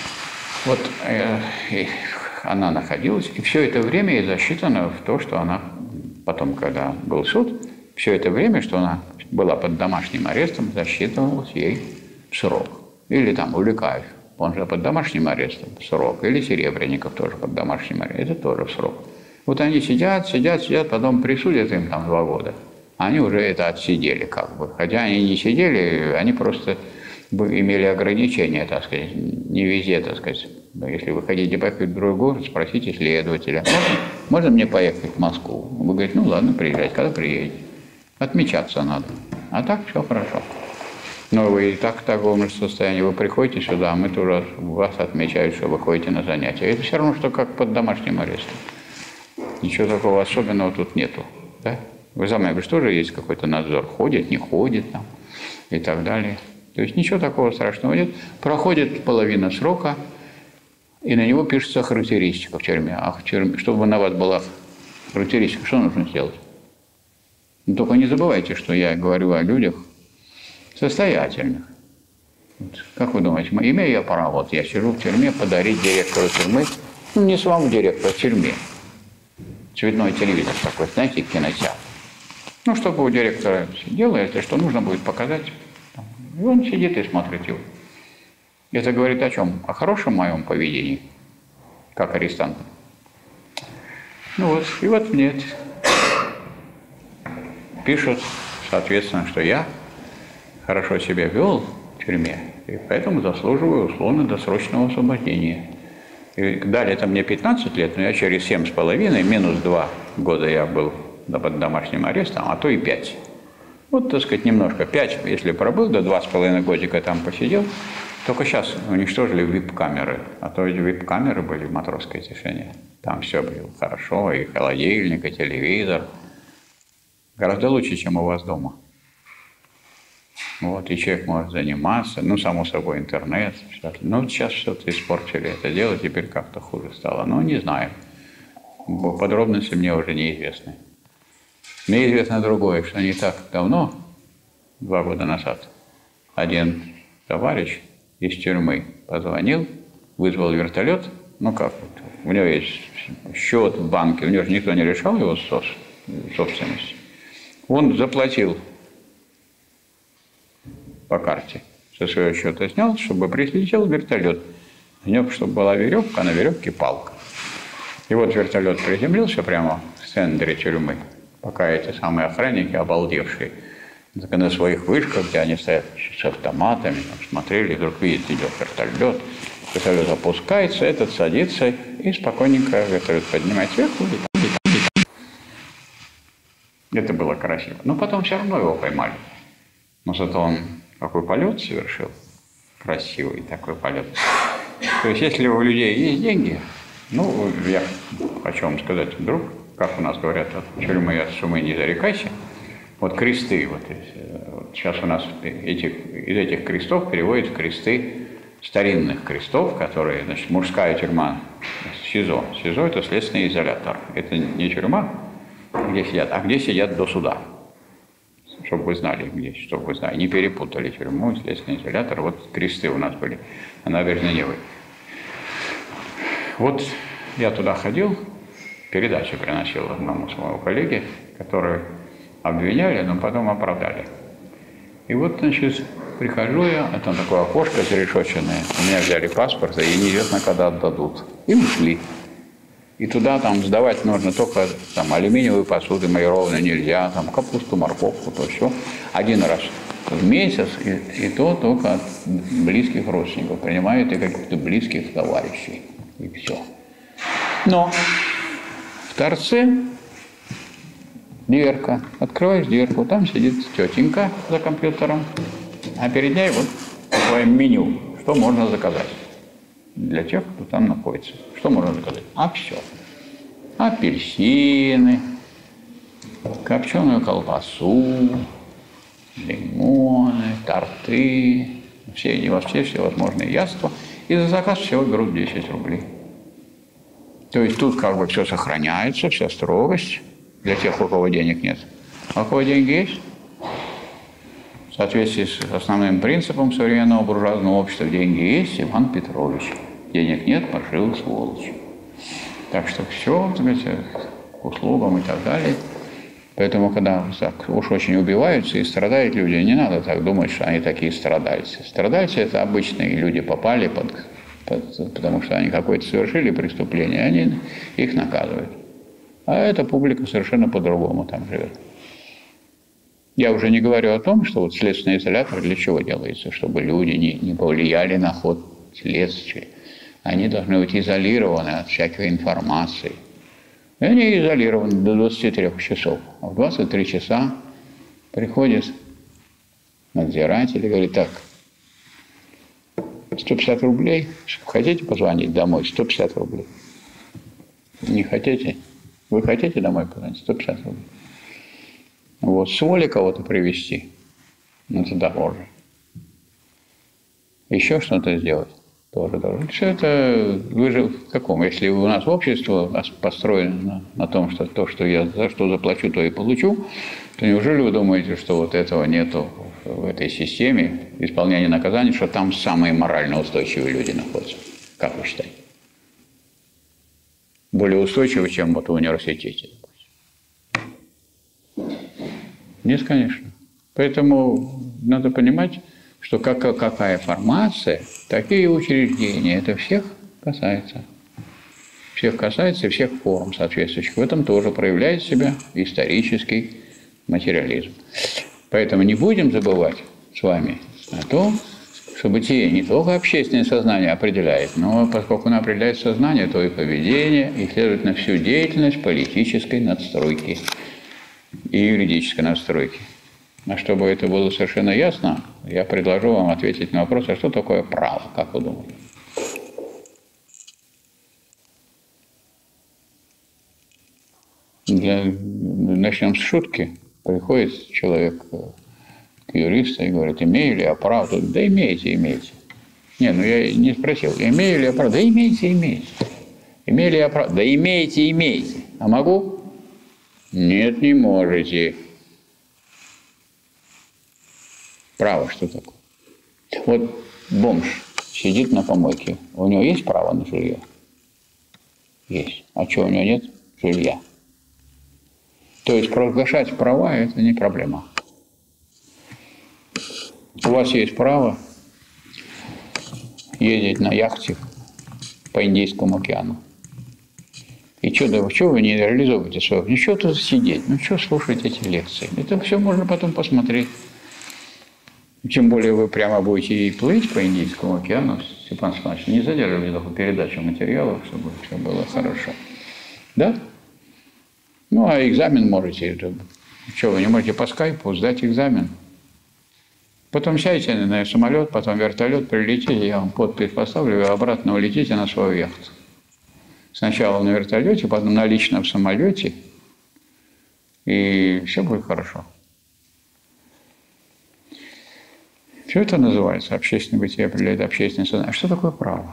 Speaker 1: Вот э, она находилась, и все это время ей засчитано в то, что она потом, когда был суд, все это время, что она была под домашним арестом, засчитывалось ей срок. Или там Уликаев, он же под домашним арестом срок, или Серебренников тоже под домашним арестом, это тоже в срок. Вот они сидят, сидят, сидят, потом присудят им там два года. Они уже это отсидели как бы. Хотя они не сидели, они просто имели ограничения, так сказать, не везде, так сказать. Если вы хотите поехать в другой город, спросите следователя. Можно, можно мне поехать в Москву? Вы говорите, ну ладно, приезжайте, когда приедете. Отмечаться надо. А так все хорошо. Но вы и так в таком состоянии, вы приходите сюда, а мы тоже вас отмечают, что вы ходите на занятия. Это все равно, что как под домашним арестом. Ничего такого особенного тут нету. Да? Вы сами говорите, что же есть какой-то надзор, ходит, не ходит там и так далее. То есть ничего такого страшного нет. Проходит половина срока, и на него пишется характеристика в тюрьме. А в тюрьме, чтобы на вас была характеристика, что нужно сделать? Но только не забывайте, что я говорю о людях состоятельных. Вот. Как вы думаете, имею я право, вот я сижу в тюрьме, подарить директору тюрьмы, ну не самому директору, а тюрьме. Цветной телевизор такой, знаете, кинотеатр. Ну, чтобы у директора делает, что нужно будет показать. И он сидит и смотрит его. Это говорит о чем? О хорошем моем поведении, как арестанта. Ну вот, и вот нет. Пишут, соответственно, что я хорошо себя вел в тюрьме, и поэтому заслуживаю условно-досрочного освобождения. И дали это мне пятнадцать лет, но я через семь с половиной, минус два года я был под домашним арестом, а то и пять. Вот, так сказать, немножко. Пять, если пробыл, до два с половиной годика там посидел. Только сейчас уничтожили вип-камеры. А то ведь вип-камеры были в матросской тишине. Там все было хорошо, и холодильник, и телевизор. Гораздо лучше, чем у вас дома. Вот, и человек может заниматься, ну, само собой, интернет. Ну, сейчас что-то испортили это дело, теперь как-то хуже стало. Ну, не знаю. Подробности мне уже неизвестны. Мне известно другое, что не так давно, два года назад, один товарищ из тюрьмы позвонил, вызвал вертолет, ну как, у него есть счет в банке, у него же никто не решал его собственность. Он заплатил по карте, со своего счета снял, чтобы прилетел вертолет. В нем, чтобы была веревка, а на веревке палка. И вот вертолет приземлился прямо в центре тюрьмы, пока эти самые охранники, обалдевшие, на своих вышках, где они стоят с автоматами, там, смотрели, вдруг видят, идет вертолет, вертолет опускается, этот садится, и спокойненько вертолет поднимает сверху, и там, и там, и там. Это было красиво. Но потом все равно его поймали. Но зато он какой полет совершил, красивый такой полет. То есть, если у людей есть деньги, ну, я хочу вам сказать, вдруг, как у нас говорят, от тюрьмы и от сумы не зарекайся. Вот кресты, вот, вот сейчас у нас эти, из этих крестов переводят кресты старинных крестов, которые, значит, мужская тюрьма, СИЗО. СИЗО – это следственный изолятор. Это не тюрьма, где сидят, а где сидят до суда. Чтобы вы знали, где, чтобы вы знали, не перепутали тюрьму и следственный изолятор. Вот кресты у нас были на набережной Невы. Вот я туда ходил, передачу приносил одному своему коллеге, который обвиняли, но потом оправдали. И вот, значит, прихожу я, а там такое окошко зарешоченное, у меня взяли паспорт, и неизвестно, когда отдадут. И ушли. И туда там сдавать нужно только там алюминиевые посуды, эмалированные нельзя, там капусту, морковку, то все. Один раз в месяц, и, и то только от близких родственников принимают и каких-то близких товарищей. И все. Но в торце дверка. Открываешь дверку, там сидит тетенька за компьютером, а перед ней вот такое меню, что можно заказать для тех, кто там находится. Что можно заказать? А все. Апельсины, копченую колбасу, лимоны, торты, все, все всевозможные яства. И за заказ всего берут десять рублей. То есть тут как бы все сохраняется, вся строгость для тех, у кого денег нет. А у кого деньги есть? В соответствии с основным принципом современного буржуазного общества, деньги есть, Иван Петрович. Денег нет, пошил сволочь. Так что все, так сказать, к услугам и так далее. Поэтому, когда так уж очень убиваются и страдают люди, не надо так думать, что они такие страдальцы. Страдальцы – это обычные люди, попали под, под, потому что они какое-то совершили преступление, они их наказывают. А эта публика совершенно по-другому там живет. Я уже не говорю о том, что вот следственный изолятор для чего делается, чтобы люди не, не повлияли на ход следствия. Они должны быть изолированы от всякой информации. И они изолированы до двадцати трёх часов. А в двадцать три часа приходит надзиратель и говорит: так, сто пятьдесят рублей, хотите позвонить домой? сто пятьдесят рублей. Не хотите? Вы хотите домой позвонить? сто пятьдесят рублей. Вот, с воли кого-то привезти, это дороже. Еще что-то сделать тоже дороже. Все это, вы же в каком? Если у нас общество построено на, на том, что то, что я за что заплачу, то и получу, то неужели вы думаете, что вот этого нету в этой системе исполнения наказаний, что там самые морально устойчивые люди находятся? Как вы считаете? Более устойчивые, чем вот в университете. Нет, конечно. Поэтому надо понимать, что как, какая формация, такие учреждения. Это всех касается. Всех касается, всех форм соответствующих. В этом тоже проявляет себя исторический материализм. Поэтому не будем забывать с вами о том, что бытие не только общественное сознание определяет, но поскольку оно определяет сознание, то и поведение, и, следовательно, всю деятельность политической надстройки и юридической надстройки. А чтобы это было совершенно ясно, я предложу вам ответить на вопрос, а что такое право, как вы думаете? Для... Начнем с шутки. Приходит человек к юристу и говорит, имею ли я право? Да имеете, имеете. Не, ну я не спросил, имею ли я право? Да имеете, имеете. Имею ли я право? Да имеете, имеете. А могу? Нет, не можете. Право что такое? Вот бомж сидит на помойке. У него есть право на жилье? Есть. А что, у него нет жилья? То есть провозглашать права – это не проблема. У вас есть право ездить на яхте по Индийскому океану. И что, да, что вы не реализовываете свое? Ну, что тут сидеть? Ну, что слушать эти лекции? Это все можно потом посмотреть. Тем более вы прямо будете и плыть по Индийскому океану, Степан Степанович, не задерживайте такую передачу материалов, чтобы все было хорошо. Да? Ну, а экзамен можете. Что, вы не можете по скайпу сдать экзамен? Потом сядете на самолет, потом вертолет, прилетите, я вам подпись поставлю, и обратно улетите на свою яхту. Сначала на вертолете, потом на личном самолете, и все будет хорошо. Все это называется общественное бытие, определяет общественное сознание. А что такое право?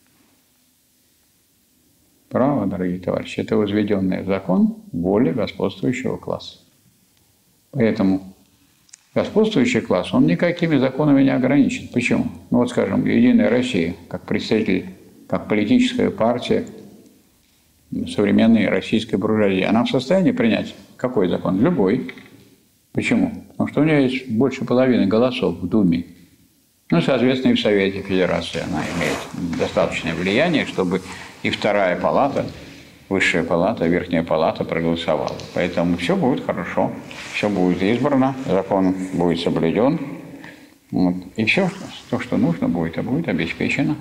Speaker 1: Право, дорогие товарищи, это возведенный в закон воли господствующего класса. Поэтому господствующий класс, он никакими законами не ограничен. Почему? Ну вот, скажем, Единая Россия, как представитель, как политическая партия современной российской буржуазии, она в состоянии принять какой закон? Любой. Почему? Потому что у нее есть больше половины голосов в Думе. Ну, соответственно, и в Совете Федерации она имеет достаточное влияние, чтобы и вторая палата, высшая палата, верхняя палата проголосовала. Поэтому все будет хорошо, все будет избрано, закон будет соблюден. Вот. И все, то, что нужно будет, а будет обеспечено.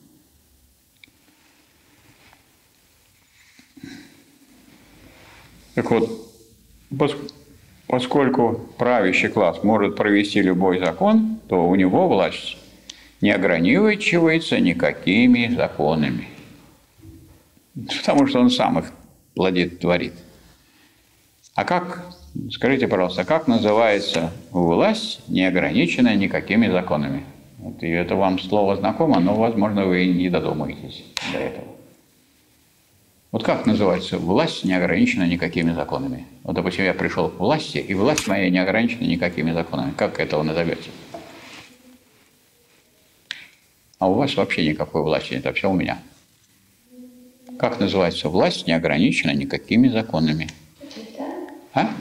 Speaker 1: Так вот, поскольку правящий класс может провести любой закон, то у него власть не ограничивается никакими законами. Потому что он сам их плодит, творит. А как, скажите, пожалуйста, как называется власть, не ограниченная никакими законами? Вот, и это вам слово знакомо, но, возможно, вы не додумаетесь до этого. Вот как называется власть, не ограничена никакими законами? Вот, допустим, я пришел к власти, и власть моя не ограничена никакими законами. Как это вы назовете? А у вас вообще никакой власти нет, это все у меня. Как называется власть, не ограничена никакими законами? А?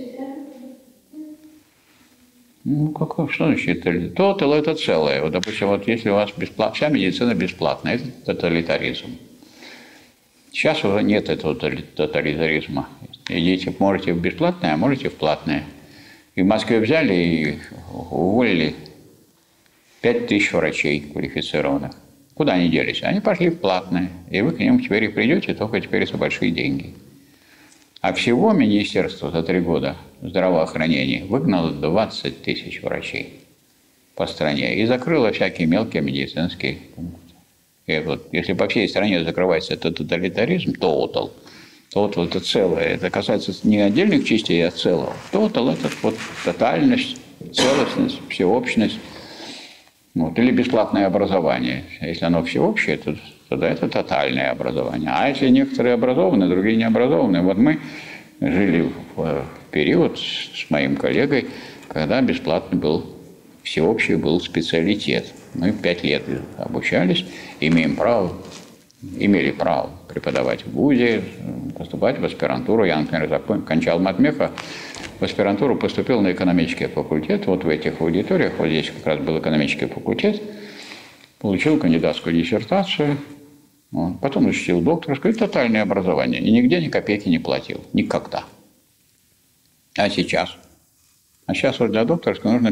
Speaker 1: Ну, какое, что значит тотал? Это целое. Вот, допустим, вот если у вас бесплат... вся медицина бесплатная, это тоталитаризм. Сейчас уже нет этого тоталитаризма. Идите, можете в бесплатное, а можете в платное. И в Москве взяли и уволили пять тысяч врачей квалифицированных. Куда они делись? Они пошли в платное. И вы к ним теперь и придете, только теперь за большие деньги. А всего министерство за три года здравоохранения выгнало двадцать тысяч врачей по стране и закрыло всякие мелкие медицинские пункты. И вот, если по всей стране закрывается этот тоталитаризм, тотал, тотал это целое, это касается не отдельных частей, а целого. Тотал это вот тотальность, целостность, всеобщность. Вот, или бесплатное образование. Если оно всеобщее, то тогда это тотальное образование. А если некоторые образованы, другие не образованы. Вот мы жили в период с моим коллегой, когда бесплатный был, всеобщий был специалитет. Мы пять лет обучались, имеем право, имели право преподавать в вузе, поступать в аспирантуру. Я, например, кончал матмеха, в аспирантуру поступил на экономический факультет. Вот в этих аудиториях, вот здесь как раз был экономический факультет, получил кандидатскую диссертацию, вот, потом защитил докторское, тотальное образование. И нигде ни копейки не платил. Никогда. А сейчас? А сейчас вот для докторского нужно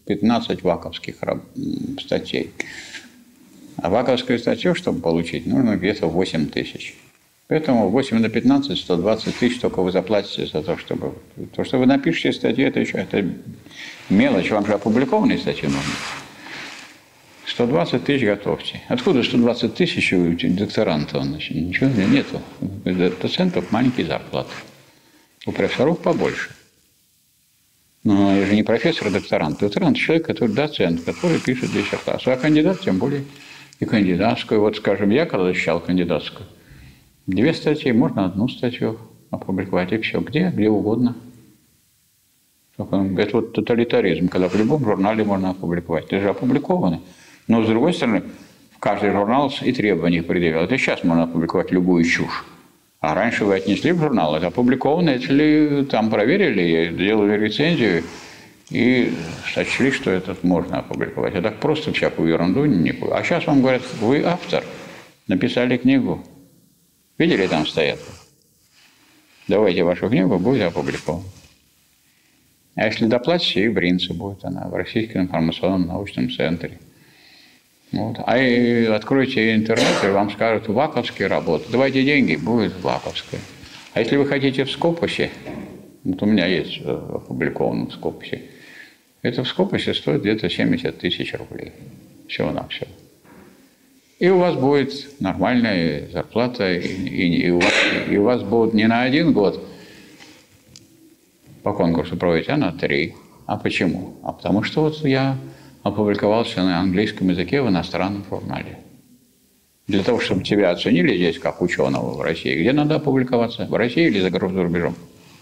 Speaker 1: пятнадцать ваковских статей. А ваковскую статью, чтобы получить, нужно где-то восемь тысяч. Поэтому восемь на пятнадцать, сто двадцать тысяч только вы заплатите за то, чтобы... То, что вы напишете статью, это еще это мелочь. Вам же опубликованные статьи нужны. сто двадцать тысяч готовьте. Откуда сто двадцать тысяч у докторанта? Ничего нету. У доцентов маленькие зарплаты. У профессоров побольше. Но я же не профессор, а докторант. Докторант – человек, который доцент, который пишет диссертацию. А кандидат тем более и кандидатскую. Вот, скажем, я когда защищал кандидатскую, две статьи, можно одну статью опубликовать, и все. Где? Где угодно. Это вот тоталитаризм, когда в любом журнале можно опубликовать. Это же опубликовано. Но, с другой стороны, в каждый журнал и требования предъявляют. Это сейчас можно опубликовать любую чушь. А раньше вы отнесли в журнал, это опубликовано, если там проверили, делали рецензию и сочли, что это можно опубликовать. А так просто всякую ерунду не... А сейчас вам говорят, вы автор, написали книгу. Видели, там стоят? Давайте вашу книгу, будет опубликована. А если доплатите, и в Ринце будет она, в Российском информационном научном центре. Вот. А и откройте интернет, и вам скажут, ваковские работы. Давайте деньги, будет ваковская. А если вы хотите в Скопусе, вот у меня есть опубликовано в Скопусе, это в Скопусе стоит где-то семьдесят тысяч рублей. Всего-навсего. И у вас будет нормальная зарплата, и, и, и, у вас, и у вас будут не на один год по конкурсу проводить, а на три. А почему? А потому что вот я опубликовался на английском языке в иностранном журнале. Для того, чтобы тебя оценили здесь как ученого в России, где надо опубликоваться? В России или за рубежом?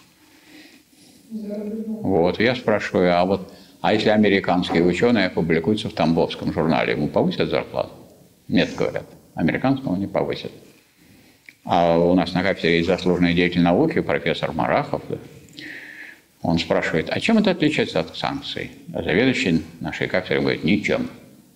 Speaker 1: Вот, я спрашиваю, а вот, а если американские ученые опубликуются в Тамбовском журнале, ему повысят зарплату? Нет, говорят, американскому не повысят. А у нас на кафедре есть заслуженный деятель науки, профессор Марахов, да? Он спрашивает, а чем это отличается от санкций? А заведующий нашей кафедры говорит, ничем.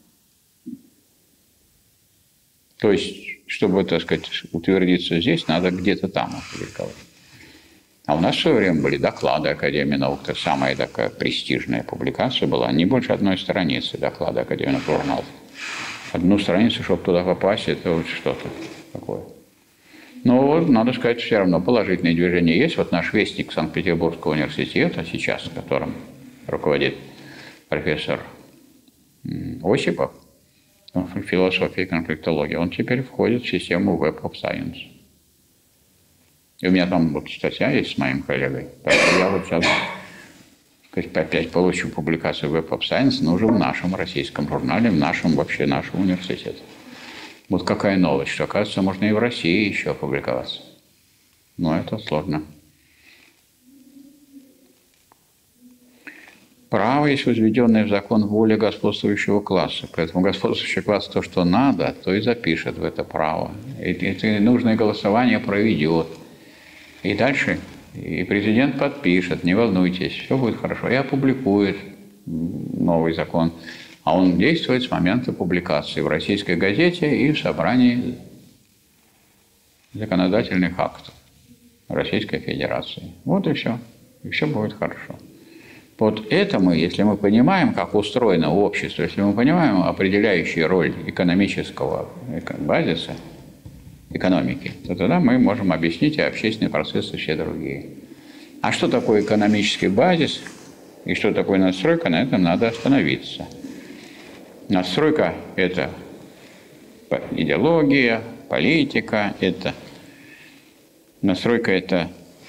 Speaker 1: То есть, чтобы, так сказать, утвердиться здесь, надо где-то там опубликовать. А у нас в свое время были доклады Академии наук. Это самая такая престижная публикация была. Не больше одной страницы доклада Академии наук журналов. Одну страницу, чтобы туда попасть, это вот что-то такое. Но, надо сказать, все равно положительные движения есть. Вот наш вестник Санкт-Петербургского университета сейчас, которым руководит профессор Осипов, философия и конфликтология, он теперь входит в систему Web of Science. И у меня там вот статья есть с моим коллегой. Поэтому я вот сейчас, сказать, опять получу публикацию Web of Science, но уже в нашем российском журнале, в нашем вообще нашем университете. Вот какая новость, что, оказывается, можно и в России еще опубликоваться. Но это сложно. Право есть возведенное в закон воля господствующего класса. Поэтому господствующий класс то, что надо, то и запишет в это право. И это нужное голосование проведет. И дальше и президент подпишет, не волнуйтесь, все будет хорошо. И опубликует новый закон. А он действует с момента публикации в российской газете и в собрании законодательных актов Российской Федерации. Вот и все. И все будет хорошо. Вот это мы, если мы понимаем, как устроено общество, если мы понимаем определяющую роль экономического базиса, экономики, то тогда мы можем объяснить и общественные процессы, и все другие. А что такое экономический базис и что такое надстройка, на этом надо остановиться. Надстройка – это идеология, политика, это надстройка – это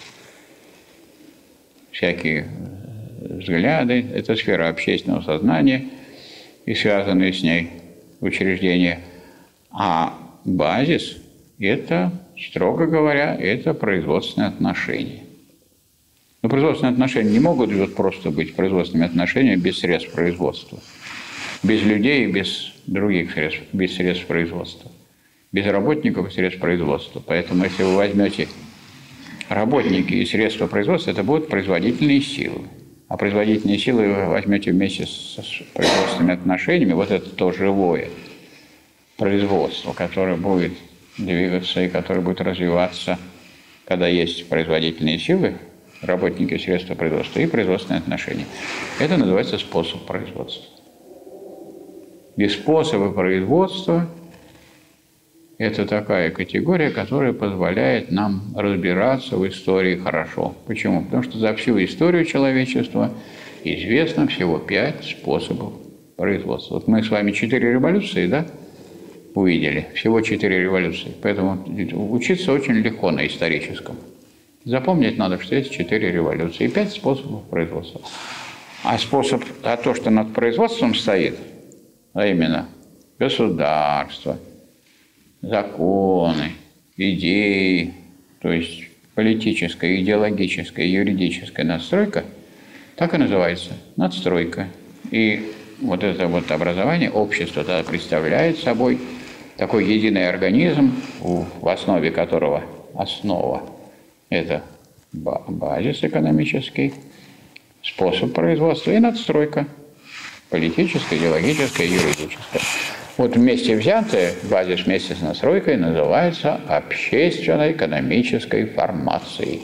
Speaker 1: всякие взгляды, это сфера общественного сознания и связанные с ней учреждения. А базис – это, строго говоря, это производственные отношения. Но производственные отношения не могут вот просто быть производственными отношениями без средств производства. Без людей, без других средств, без средств производства. Без работников и средств производства. Поэтому, если вы возьмете работники и средства производства, это будут производительные силы. А производительные силы вы возьмете вместе с производственными отношениями, вот это то живое производство, которое будет двигаться и которое будет развиваться, когда есть производительные силы работники средства производства, и производственные отношения. Это называется способ производства. И способы производства – это такая категория, которая позволяет нам разбираться в истории хорошо. Почему? Потому что за всю историю человечества известно всего пять способов производства. Вот мы с вами четыре революции, да, увидели. Всего четыре революции. Поэтому учиться очень легко на историческом. Запомнить надо, что есть четыре революции и пять способов производства. А способ, а то, что над производством стоит, а именно государство, законы, идеи, то есть политическая, идеологическая, юридическая надстройка, так и называется – надстройка. И вот это вот образование, общество тогда представляет собой такой единый организм, в основе которого основа – это базис экономический, способ производства и надстройка – политическая, идеологическая, юридическая. Вот вместе взятые, базис вместе с настройкой называется общественно-экономической формацией.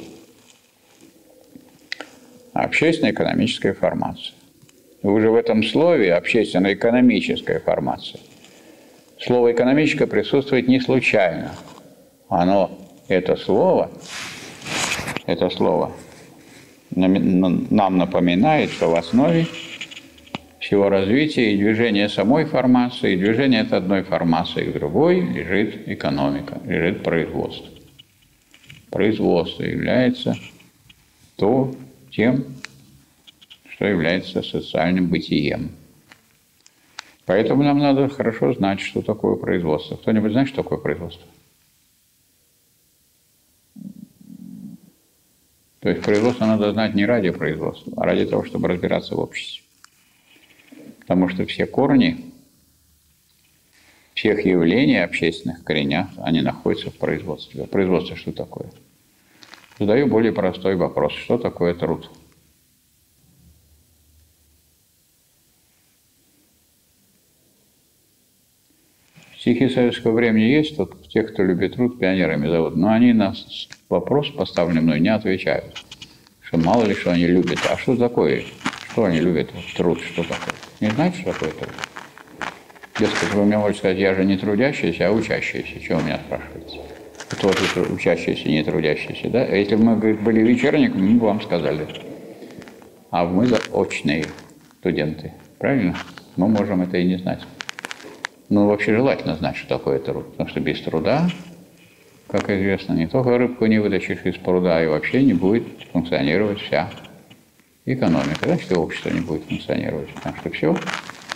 Speaker 1: Общественно-экономическая формация. И уже в этом слове общественно-экономическая формация. Слово «экономическое» присутствует не случайно. Оно, это слово, это слово нам напоминает, что в основе всего развития и движения самой формации, и движения от одной формации к другой лежит экономика, лежит производство. Производство является то, тем, что является социальным бытием. Поэтому нам надо хорошо знать, что такое производство. Кто-нибудь знает, что такое производство? То есть производство надо знать не ради производства, а ради того, чтобы разбираться в обществе. Потому что все корни всех явлений общественных коренях, они находятся в производстве. А производство что такое? Задаю более простой вопрос. Что такое труд? Стихи советского времени есть, тут тех, кто любит труд, пионерами зовут, но они на вопрос, поставленный мной, не отвечают. Что мало ли, что они любят. А что такое? Что они любят? Труд, что такое? Не знаете, что такое труд? Дескать, вы мне можете сказать, я же не трудящийся, а учащийся. Чего вы меня спрашиваете? Это вот учащийся, не трудящийся, да? А если бы мы, говорит, были вечерниками, мы бы вам сказали. А мы очные студенты, правильно? Мы можем это и не знать. Но вообще желательно знать, что такое труд. Потому что без труда, как известно, не только рыбку не вытащишь из пруда, и вообще не будет функционировать вся экономика. Значит, и общество не будет функционировать. Потому что все в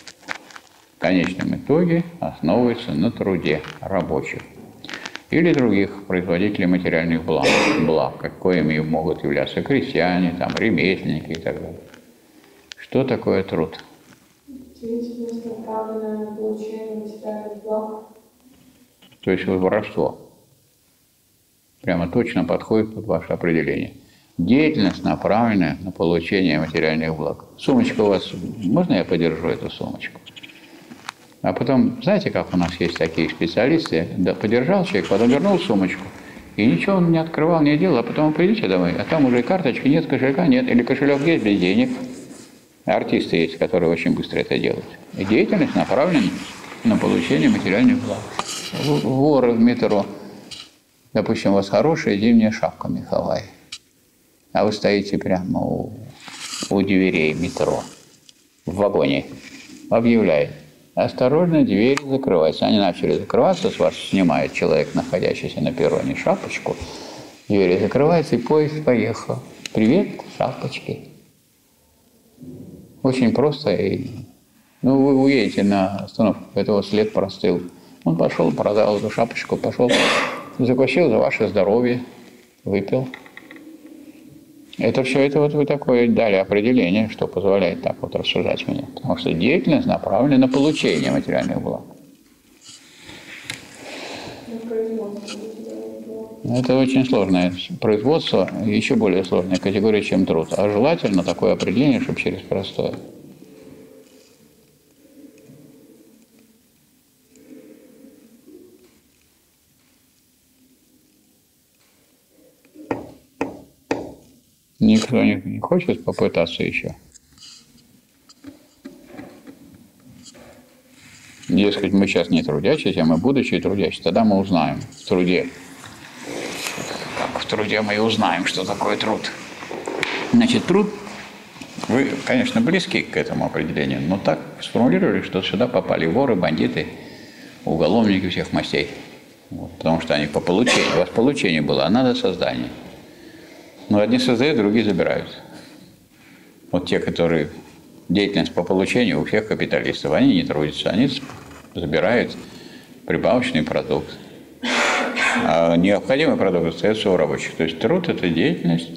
Speaker 1: конечном итоге основывается на труде рабочих или других производителей материальных благ, благ, какими могут являться крестьяне, там, ремесленники и так далее. Что такое труд?
Speaker 2: Деятельность, направленная на получение материальных благ.
Speaker 1: То есть вот воровство. Прямо точно подходит под ваше определение. Деятельность, направленная на получение материальных благ. Сумочка у вас, можно я подержу эту сумочку? А потом, знаете, как у нас есть такие специалисты, да, подержал человек, потом вернул сумочку, и ничего он не открывал, не делал, а потом придите домой, а там уже и карточки нет, кошелька нет, или кошелек есть без денег. Артисты есть, которые очень быстро это делают. И деятельность направлена на получение материальных благ. Воры в метро. Допустим, у вас хорошая зимняя шапка меховая, а вы стоите прямо у, у дверей метро, в вагоне, объявляет: осторожно, двери закрываются. Они начали закрываться, с вас снимает человек, находящийся на перроне, шапочку, двери закрываются, и поезд поехал. Привет, шапочки. Очень просто. И, ну, вы уедете на остановку, это вот след простыл. Он пошел, продал эту шапочку, пошел, закусил за ваше здоровье, выпил. Это все, это вот вы такое дали определение, что позволяет так вот рассуждать меня. Потому что деятельность направлена на получение материальных благ. Это очень сложное производство, еще более сложная категория, чем труд. А желательно такое определение, чтобы через простое. Никто не, не хочет попытаться еще. Дескать, мы сейчас не трудящиеся, а мы будущие трудящиеся. Тогда мы узнаем в труде. Как в труде мы и узнаем, что такое труд. Значит, труд, вы, конечно, близки к этому определению, но так сформулировали, что сюда попали воры, бандиты, уголовники всех мастей. Вот, потому что они по получению. У вас получение было, а надо создание. Но одни создают, другие забирают. Вот те, которые деятельность по получению у всех капиталистов, они не трудятся, они забирают прибавочный продукт. А необходимый продукт остается у рабочих. То есть труд – это деятельность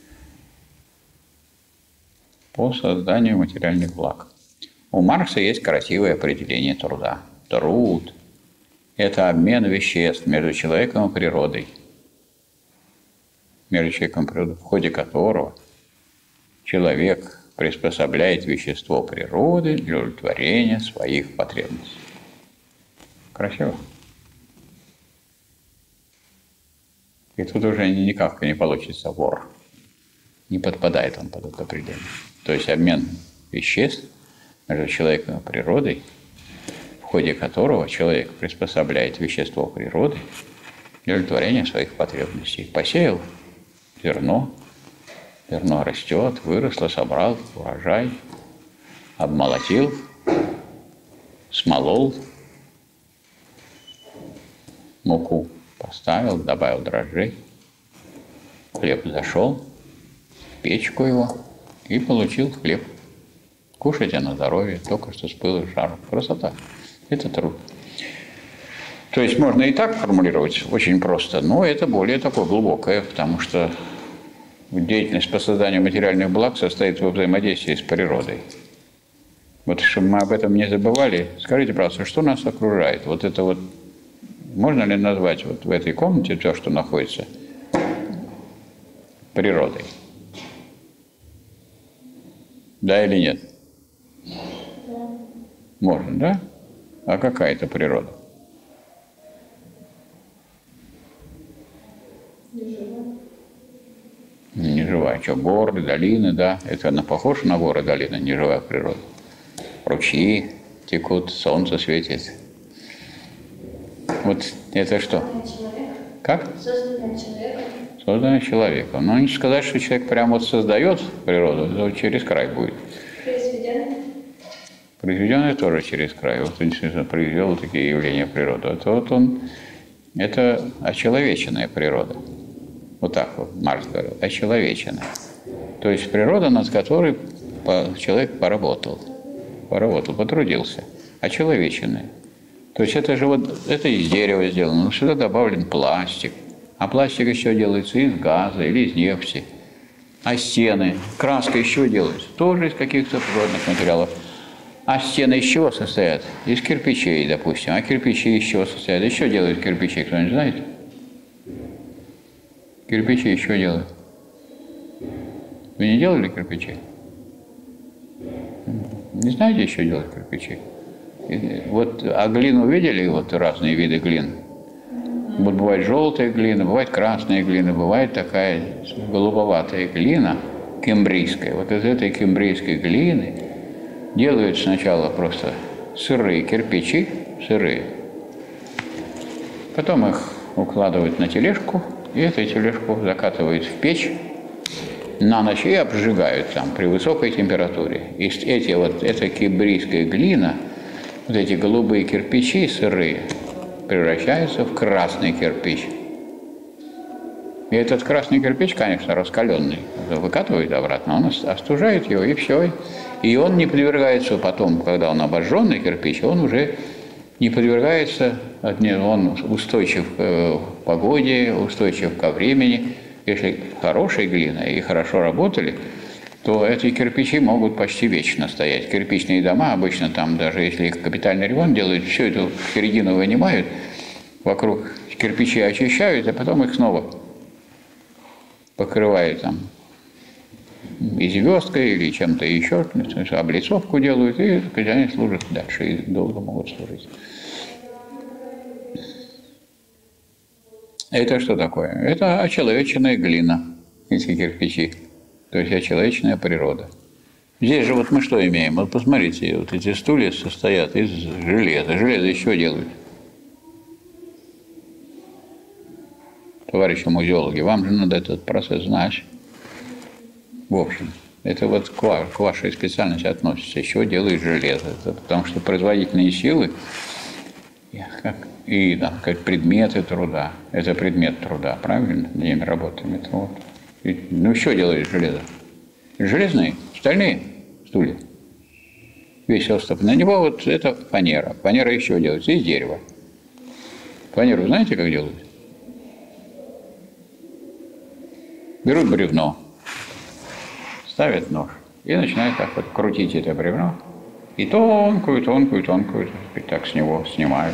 Speaker 1: по созданию материальных благ. У Маркса есть красивое определение труда. Труд – это обмен веществ между человеком и природой. Между человеком и природой, в ходе которого человек приспособляет вещество природы для удовлетворения своих потребностей. Красиво. И тут уже никак не получится вор. Не подпадает он под это определение. То есть обмен веществ между человеком и природой, в ходе которого человек приспособляет вещество природы для удовлетворения своих потребностей. Посеял зерно, зерно растет, выросло, собрал урожай, обмолотил, смолол, муку поставил, добавил дрожжей, хлеб зашел, в печку его и получил хлеб. Кушайте на здоровье, только что с пылу и жару. Красота. Это труд. То есть можно и так формулировать очень просто, но это более такое глубокое, потому что деятельность по созданию материальных благ состоит во взаимодействии с природой. Вот чтобы мы об этом не забывали, скажите, пожалуйста, что нас окружает? Вот это вот, можно ли назвать вот в этой комнате все, что находится природой? Да или нет?
Speaker 2: Да.
Speaker 1: Можно, да? А какая это природа?
Speaker 2: Не живая.
Speaker 1: Не живая. Что, горы, долины, да? Это она похожа на горы, долины, не живая природа. Ручьи текут, солнце светит. Вот это что?
Speaker 2: Человек.
Speaker 1: Как?
Speaker 2: Созданное человеком.
Speaker 1: Созданное человеком. Но не сказать, что человек прямо вот создает природу, это вот через край будет.
Speaker 2: Произведенное.
Speaker 1: Произведенное тоже через край. Вот он действительно произвел такие явления природы. Это вот он, это очеловеченная природа. Вот так вот Маркс говорил, очеловеченная. То есть природа, над которой человек поработал, поработал, потрудился. Очеловеченная. То есть это же вот, это из дерева сделано, но сюда добавлен пластик. А пластик еще делается из газа или из нефти. А стены, краска из чего делается? Тоже из каких-то природных материалов. А стены из чего состоят? Из кирпичей, допустим. А кирпичи из чего состоят? Еще делают кирпичи, кто-нибудь знает? Кирпичи еще делают. Вы не делали кирпичи? Не знаете еще делать кирпичи? Вот, а глину видели, вот разные виды глин? Вот бывает желтая глина, бывает красная глина, бывает такая голубоватая глина, кембрийская. Вот из этой кембрийской глины делают сначала просто сырые кирпичи, сырые. Потом их укладывают на тележку, и эту тележку закатывают в печь на ночь и обжигают там при высокой температуре. И эти вот, эта кембрийская глина, вот эти голубые кирпичи сырые, превращаются в красный кирпич. И этот красный кирпич, конечно, раскаленный, выкатывают обратно, он остужает его, и все. И он не подвергается потом, когда он обожженный кирпич, он уже не подвергается, он устойчив к погоде, устойчив ко времени. Если хорошая глина и хорошо работали, то эти кирпичи могут почти вечно стоять. Кирпичные дома обычно там, даже если их капитальный ремонт делают, всю эту середину вынимают, вокруг кирпичи очищают, а потом их снова покрывают там и звездкой, или чем-то еще, облицовку делают, и они служат дальше, и долго могут служить. Это что такое? Это очеловеченная глина, эти кирпичи. То есть очеловеченная природа. Здесь же вот мы что имеем? Вот посмотрите, вот эти стулья состоят из железа. Железо еще делают. Товарищи музеологи, вам же надо этот процесс знать. В общем, это вот к, ва- к вашей специальности относится. Еще делают железо. Это потому что производительные силы как, и да, как предметы труда. Это предмет труда, правильно? Время работы. Это вот. И, ну, еще делают железо. Железные, стальные стулья. Весь остов. На него вот это фанера. Фанера еще делается из дерева. Фанеру знаете, как делают? Берут бревно, ставят нож и начинают так вот крутить это бревно. И тонкую, тонкую, тонкую, так с него снимают.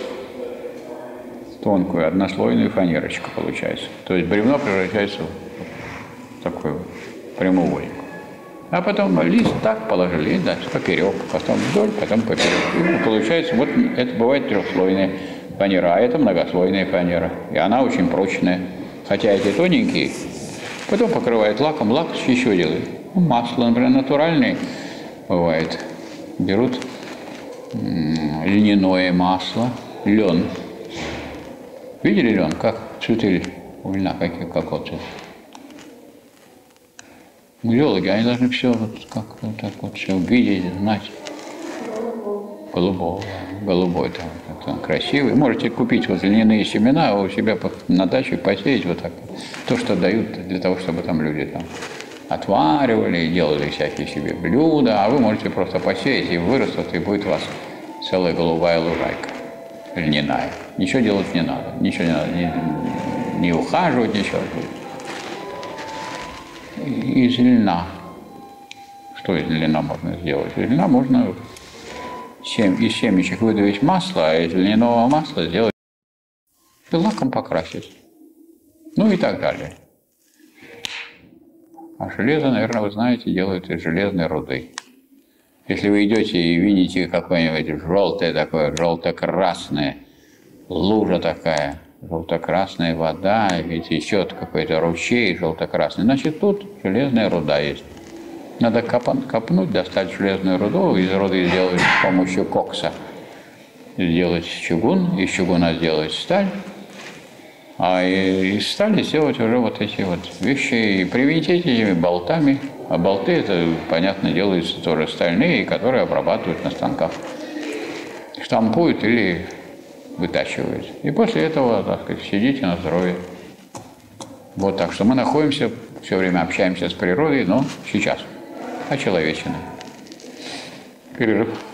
Speaker 1: Тонкую, однослойную фанерочку получается. То есть бревно превращается в такой вот прямоугольник. А потом лист так положили, да, поперек, потом вдоль, потом поперек. И получается, вот это бывает трехслойная фанера, а это многослойная фанера. И она очень прочная. Хотя эти тоненькие, потом покрывают лаком, лак еще делают. Ну, масло, например, натуральное бывает. Берут м- льняное масло, лен. Видели лен, как цветы у льна, какие, как вот это? Музеологи, они должны все вот как вот так вот все видеть, знать. Голубого. Голубой там, там красивый. Можете купить вот льняные семена у себя на даче, посеять вот так. То, что дают для того, чтобы там люди там отваривали, делали всякие себе блюда, а вы можете просто посеять, и вырастут, и будет у вас целая голубая лужайка льняная. Ничего делать не надо, ничего не надо, не, не ухаживать, ничего. Из льна. Что из льна можно сделать? Из льна можно сем, из семечек выдавить масло, а из льняного масла сделать и лаком покрасить. Ну и так далее. А железо, наверное, вы знаете, делают из железной руды. Если вы идете и видите какое-нибудь желтое такое, желто-красное, лужа такая, желто-красная вода, и течет какой-то ручей желто-красный, значит, тут железная руда есть. Надо копнуть, достать железную руду, из руды сделать с помощью кокса. Сделать чугун, из чугуна сделать сталь, а из стали сделать уже вот эти вот вещи и привинтить этими болтами. А болты, это, понятно, делаются тоже стальные, которые обрабатывают на станках. Штампуют или вытачивают. И после этого, так сказать, сидите на здоровье. Вот так что мы находимся, все время общаемся с природой, но сейчас очеловечены. Перерыв.